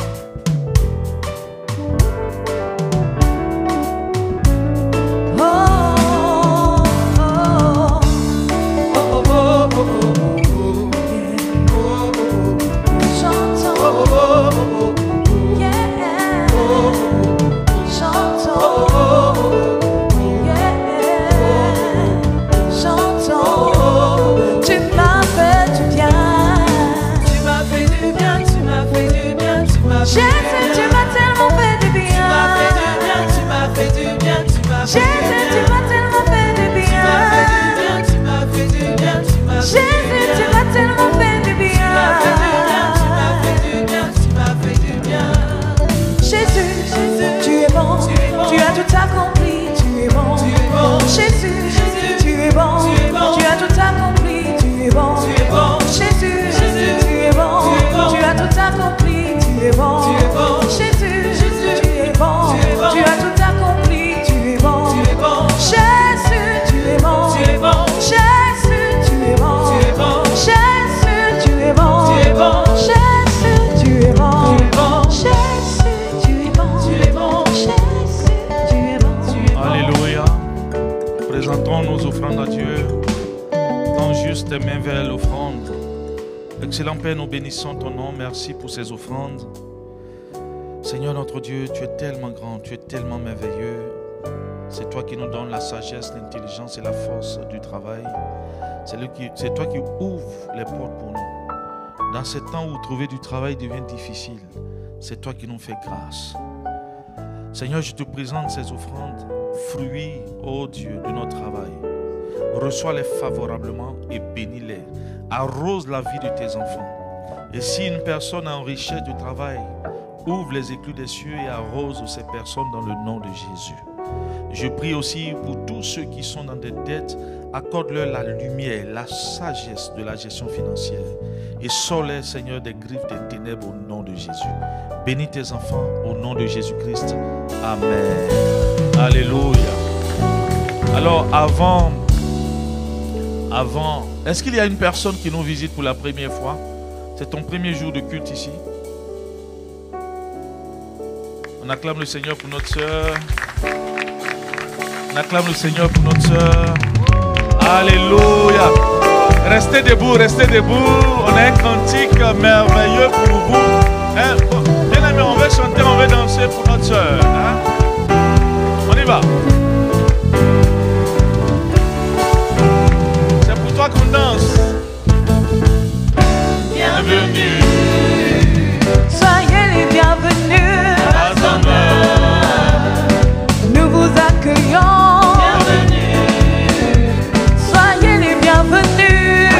Tes mains vers l'offrande. Excellent Père, nous bénissons ton nom. Merci pour ces offrandes. Seigneur notre Dieu, tu es tellement grand, tu es tellement merveilleux. C'est toi qui nous donnes la sagesse, l'intelligence et la force du travail. C'est toi qui ouvres les portes pour nous. Dans ces temps où trouver du travail devient difficile, c'est toi qui nous fais grâce. Seigneur, je te présente ces offrandes, fruits, ô Dieu, de notre travail. Reçois-les favorablement et bénis-les. Arrose la vie de tes enfants. Et si une personne a en richesse de travail, ouvre les écluses des cieux et arrose ces personnes dans le nom de Jésus. Je prie aussi pour tous ceux qui sont dans des dettes, accorde-leur la lumière, la sagesse de la gestion financière et sors-les, Seigneur, des griffes des ténèbres au nom de Jésus. Bénis tes enfants au nom de Jésus-Christ. Amen. Alléluia. Alors avant, avant, est-ce qu'il y a une personne qui nous visite pour la première fois? C'est ton premier jour de culte ici. On acclame le Seigneur pour notre sœur. On acclame le Seigneur pour notre sœur. Alléluia. Restez debout, restez debout. On a un cantique merveilleux pour vous. Hein? Bien aimé, on veut chanter, on veut danser pour notre sœur. Hein? On y va. C'est pour toi qu'on danse. Bienvenue. Soyez les bienvenus. Nous vous accueillons. Bienvenue. Soyez les bienvenus.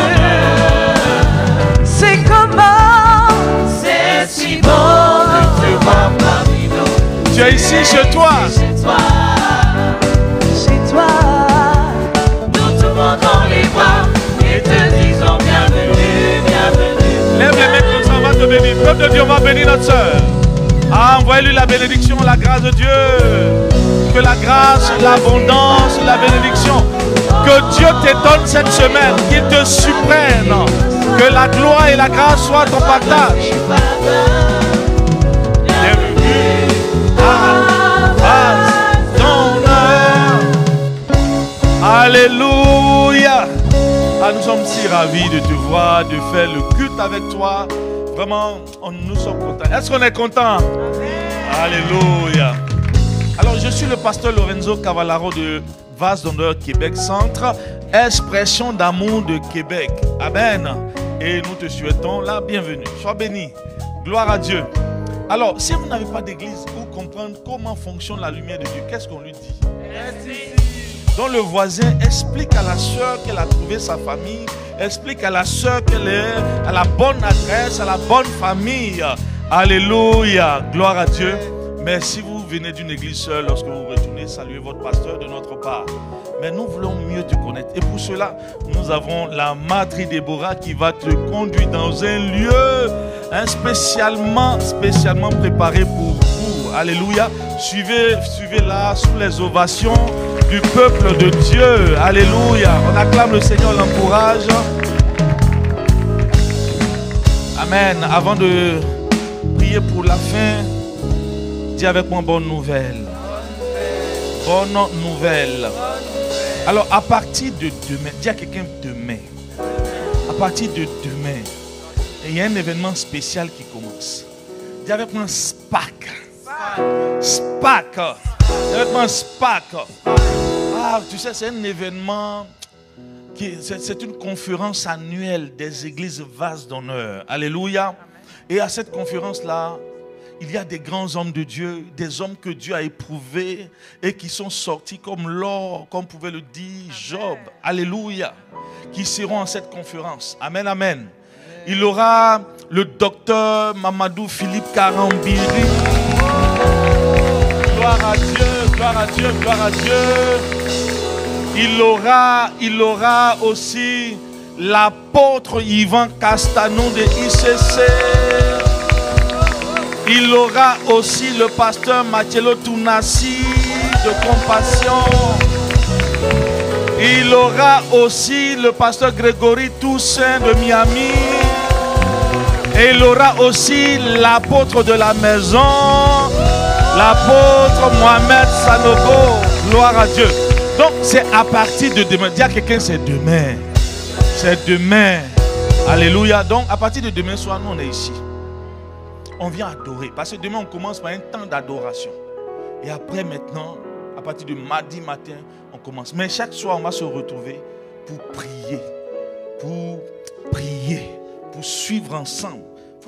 C'est comment? C'est si bon de te voir parmi nous. Tu es ici chez toi. Chez toi. Chez toi. Nous te tendons les bras et te disons bienvenue, bienvenue. Lève les mains comme ça, on va te bénir. Peuple de Dieu, on va bénir notre sœur. Ah, envoyez-lui la bénédiction, la grâce de Dieu. Que la grâce, l'abondance, la bénédiction, que Dieu te donne cette semaine, qu'il te supprenne. Que la gloire et la grâce soient ton partage. Bienvenue à base d'honneur. Alléluia. Ah, nous sommes si ravis de te voir, de faire le culte avec toi. Vraiment, on, nous sommes contents. Est-ce qu'on est content? Alléluia. Alors, je suis le pasteur Lorenzo Cavallaro de Vase d'honneur Québec Centre, expression d'amour de Québec. Amen. Et nous te souhaitons la bienvenue. Sois béni. Gloire à Dieu. Alors, si vous n'avez pas d'église pour comprendre comment fonctionne la lumière de Dieu, qu'est-ce qu'on lui dit? Merci. Donc le voisin explique à la soeur qu'elle a trouvé sa famille, explique à la soeur qu'elle est à la bonne adresse, à la bonne famille. Alléluia, gloire à Dieu. Mais si vous venez d'une église seule, lorsque vous retournez, saluez votre pasteur de notre part. Mais nous voulons mieux te connaître. Et pour cela, nous avons la Madre Déborah qui va te conduire dans un lieu hein, spécialement, spécialement préparé pour vous. Alléluia. Suivez, suivez-la sous les ovations du peuple de Dieu. Alléluia. On acclame le Seigneur, on l'encourage. Amen. Avant de prier pour la fin, dis avec moi bonne nouvelle. Bonne nouvelle. Alors à partir de demain, dis à quelqu'un demain. À partir de demain, il y a un événement spécial qui commence. Dis avec moi SPAC. SPAC. Dis avec moi SPAC. Ah, tu sais, c'est un événement, c'est une conférence annuelle des églises Vase d'honneur. Alléluia. Et à cette conférence-là, il y a des grands hommes de Dieu, des hommes que Dieu a éprouvés et qui sont sortis comme l'or, comme pouvait le dire Job. Alléluia. Qui seront à cette conférence. Amen, amen. Il aura le docteur Mamadou Philippe Karambiri. Gloire à Dieu, gloire à Dieu, gloire à Dieu. Il aura, il aura aussi l'apôtre Yvan Castanou de I C C. Il aura aussi le pasteur Mathielo Tounassi de Compassion. Il aura aussi le pasteur Grégory Toussaint de Miami. Et il aura aussi l'apôtre de la maison, l'apôtre Mohamed Sanogo. Gloire à Dieu. Donc c'est à partir de demain. Dis à quelqu'un c'est demain. C'est demain. Alléluia. Donc à partir de demain soir, nous on est ici. On vient adorer. Parce que demain on commence par un temps d'adoration. Et après maintenant, à partir de mardi matin, on commence. Mais chaque soir on va se retrouver pour prier. Pour prier. Pour suivre ensemble. Il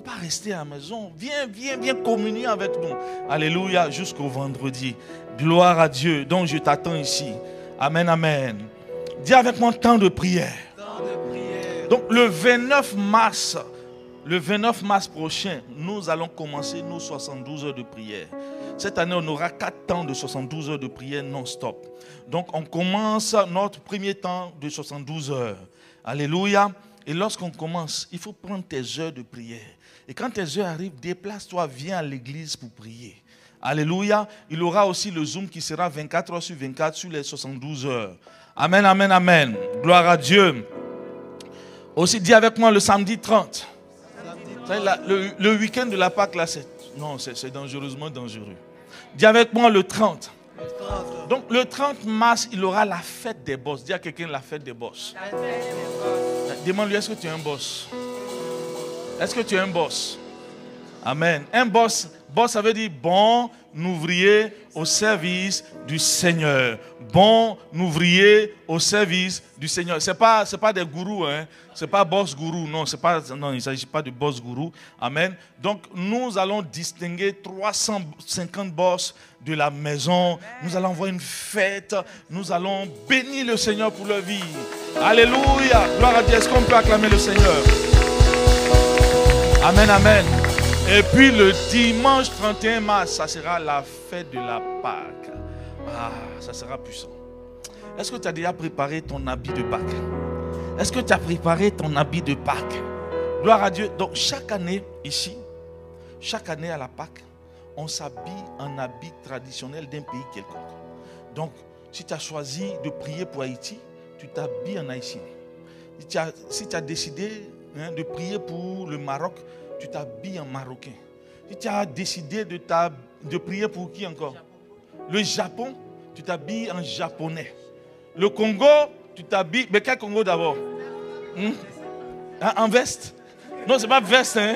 faut pas rester à la maison. Viens, viens, viens communier avec nous. Alléluia, jusqu'au vendredi. Gloire à Dieu. Donc je t'attends ici. Amen, amen. Dis avec moi, temps de prière. Temps de prière. Donc le vingt-neuf mars, le vingt-neuf mars prochain, nous allons commencer nos soixante-douze heures de prière. Cette année, on aura quatre temps de soixante-douze heures de prière non-stop. Donc on commence notre premier temps de soixante-douze heures. Alléluia. Et lorsqu'on commence, il faut prendre tes heures de prière. Et quand tes heures arrivent, déplace-toi, viens à l'église pour prier. Alléluia. Il y aura aussi le Zoom qui sera vingt-quatre heures sur vingt-quatre sur les soixante-douze heures. Amen, amen, amen. Gloire à Dieu. Aussi, dis avec moi le samedi trente. Samedi trente. Le, le week-end de la Pâque, là, c'est, non, c'est, c'est dangereusement dangereux. Dis avec moi le trente. Le trente. Donc, le trente mars, il y aura la fête des boss. Dis à quelqu'un la fête des boss. La fête des boss. Demande-lui, est-ce que tu es un boss? Est-ce que tu es un boss? Amen. Un boss, boss, ça veut dire bon ouvrier au service du Seigneur. Bon ouvrier au service du Seigneur. Ce n'est pas, c'est pas des gourous, hein. Ce n'est pas boss gourou. Non, c'est pas, non, il ne s'agit pas de boss gourou. Amen. Donc, nous allons distinguer trois cent cinquante boss de la maison. Nous allons avoir une fête. Nous allons bénir le Seigneur pour leur vie. Alléluia. Gloire à Dieu. Est-ce qu'on peut acclamer le Seigneur? Amen, amen. Et puis le dimanche trente et un mars, ça sera la fête de la Pâque. Ah, ça sera puissant. Est-ce que tu as déjà préparé ton habit de Pâque? Est-ce que tu as préparé ton habit de Pâque? Gloire à Dieu. Donc chaque année ici, chaque année à la Pâque, on s'habille en habit traditionnel d'un pays quelconque. Donc si tu as choisi de prier pour Haïti, tu t'habilles en haïtien. Si tu as, si tu as décidé hein, de prier pour le Maroc, tu t'habilles en marocain. Si tu as décidé de, de prier pour qui encore? Le Japon, tu t'habilles en japonais. Le Congo, tu t'habilles... Mais quel Congo d'abord? hmm? hein, En veste? Non, c'est pas veste, hein?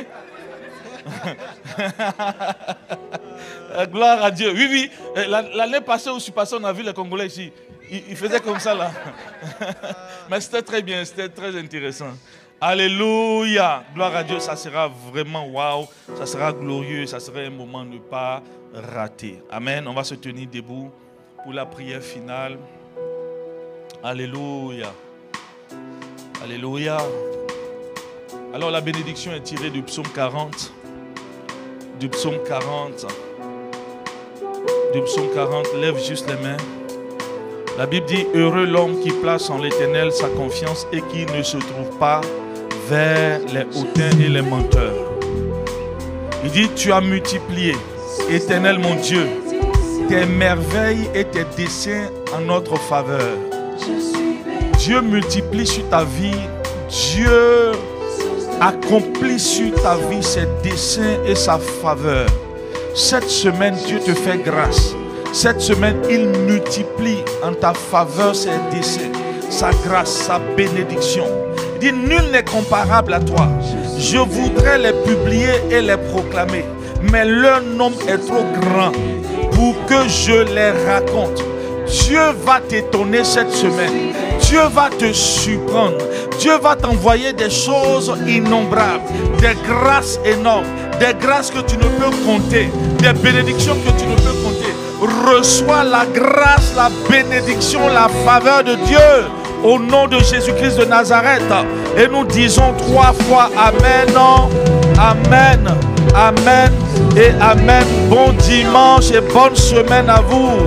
Gloire à Dieu. Oui, oui. L'année passée où je suis passé, on a vu les Congolais ici. Ils, ils faisaient comme ça, là. Mais c'était très bien, c'était très intéressant. Alléluia. Gloire à Dieu, ça sera vraiment waouh. Ça sera glorieux, ça sera un moment à ne pas rater. Amen. On va se tenir debout pour la prière finale. Alléluia. Alléluia. Alors la bénédiction est tirée du psaume quarante. Du psaume quarante. Du psaume quarante. Lève juste les mains. La Bible dit, heureux l'homme qui place en l'Éternel sa confiance et qui ne se trouve pas vers les hautains et les menteurs. Il dit, tu as multiplié, Éternel mon Dieu, tes merveilles et tes desseins en notre faveur. Dieu multiplie sur ta vie, Dieu accomplit sur ta vie ses desseins et sa faveur. Cette semaine, Dieu te fait grâce. Cette semaine, il multiplie en ta faveur ses desseins, sa grâce, sa bénédiction. Il dit, nul n'est comparable à toi. Je voudrais les publier et les proclamer, mais leur nombre est trop grand pour que je les raconte. Dieu va t'étonner cette semaine. Dieu va te surprendre. Dieu va t'envoyer des choses innombrables, des grâces énormes, des grâces que tu ne peux compter, des bénédictions que tu ne peux compter. Reçois la grâce, la bénédiction, la faveur de Dieu au nom de Jésus-Christ de Nazareth. Et nous disons trois fois Amen, Amen, Amen et Amen. Bon dimanche et bonne semaine à vous.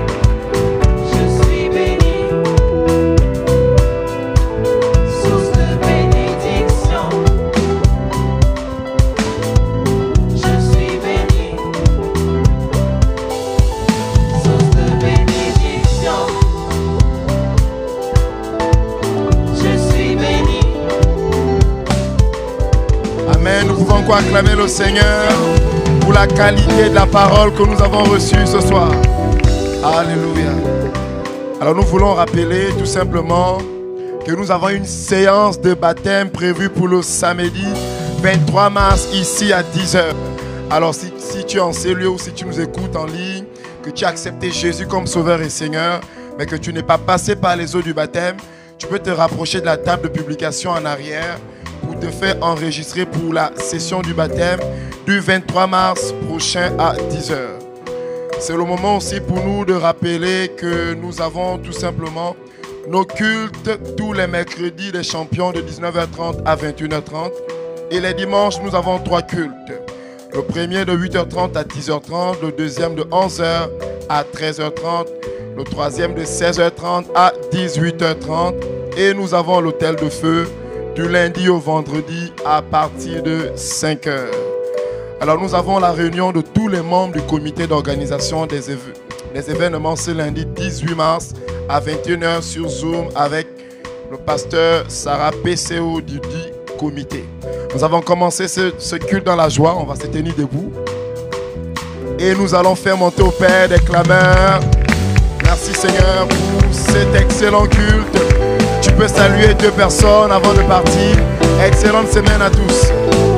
Acclamer le Seigneur pour la qualité de la parole que nous avons reçue ce soir. Alléluia. Alors nous voulons rappeler tout simplement que nous avons une séance de baptême prévue pour le samedi vingt-trois mars ici à dix heures. Alors si, si tu es en ces lieux ou si tu nous écoutes en ligne, que tu as accepté Jésus comme Sauveur et Seigneur, mais que tu n'es pas passé par les eaux du baptême, tu peux te rapprocher de la table de publication en arrière pour te fait enregistrer pour la session du baptême du vingt-trois mars prochain à dix heures. C'est le moment aussi pour nous de rappeler que nous avons tout simplement nos cultes tous les mercredis des champions de dix-neuf heures trente à vingt et une heures trente. Et les dimanches, nous avons trois cultes. Le premier de huit heures trente à dix heures trente, le deuxième de onze heures à treize heures trente, le troisième de seize heures trente à dix-huit heures trente. Et nous avons l'hôtel de feu du lundi au vendredi à partir de cinq heures. Alors nous avons la réunion de tous les membres du comité d'organisation des, éve des événements ce lundi dix-huit mars à vingt et une heures sur Zoom avec le pasteur Sarah P C O du dit comité. Nous avons commencé ce, ce culte dans la joie, on va se tenir debout. Et nous allons faire monter au Père des clameurs. Merci Seigneur pour cet excellent culte. Tu peux saluer deux personnes avant de partir. Excellente semaine à tous.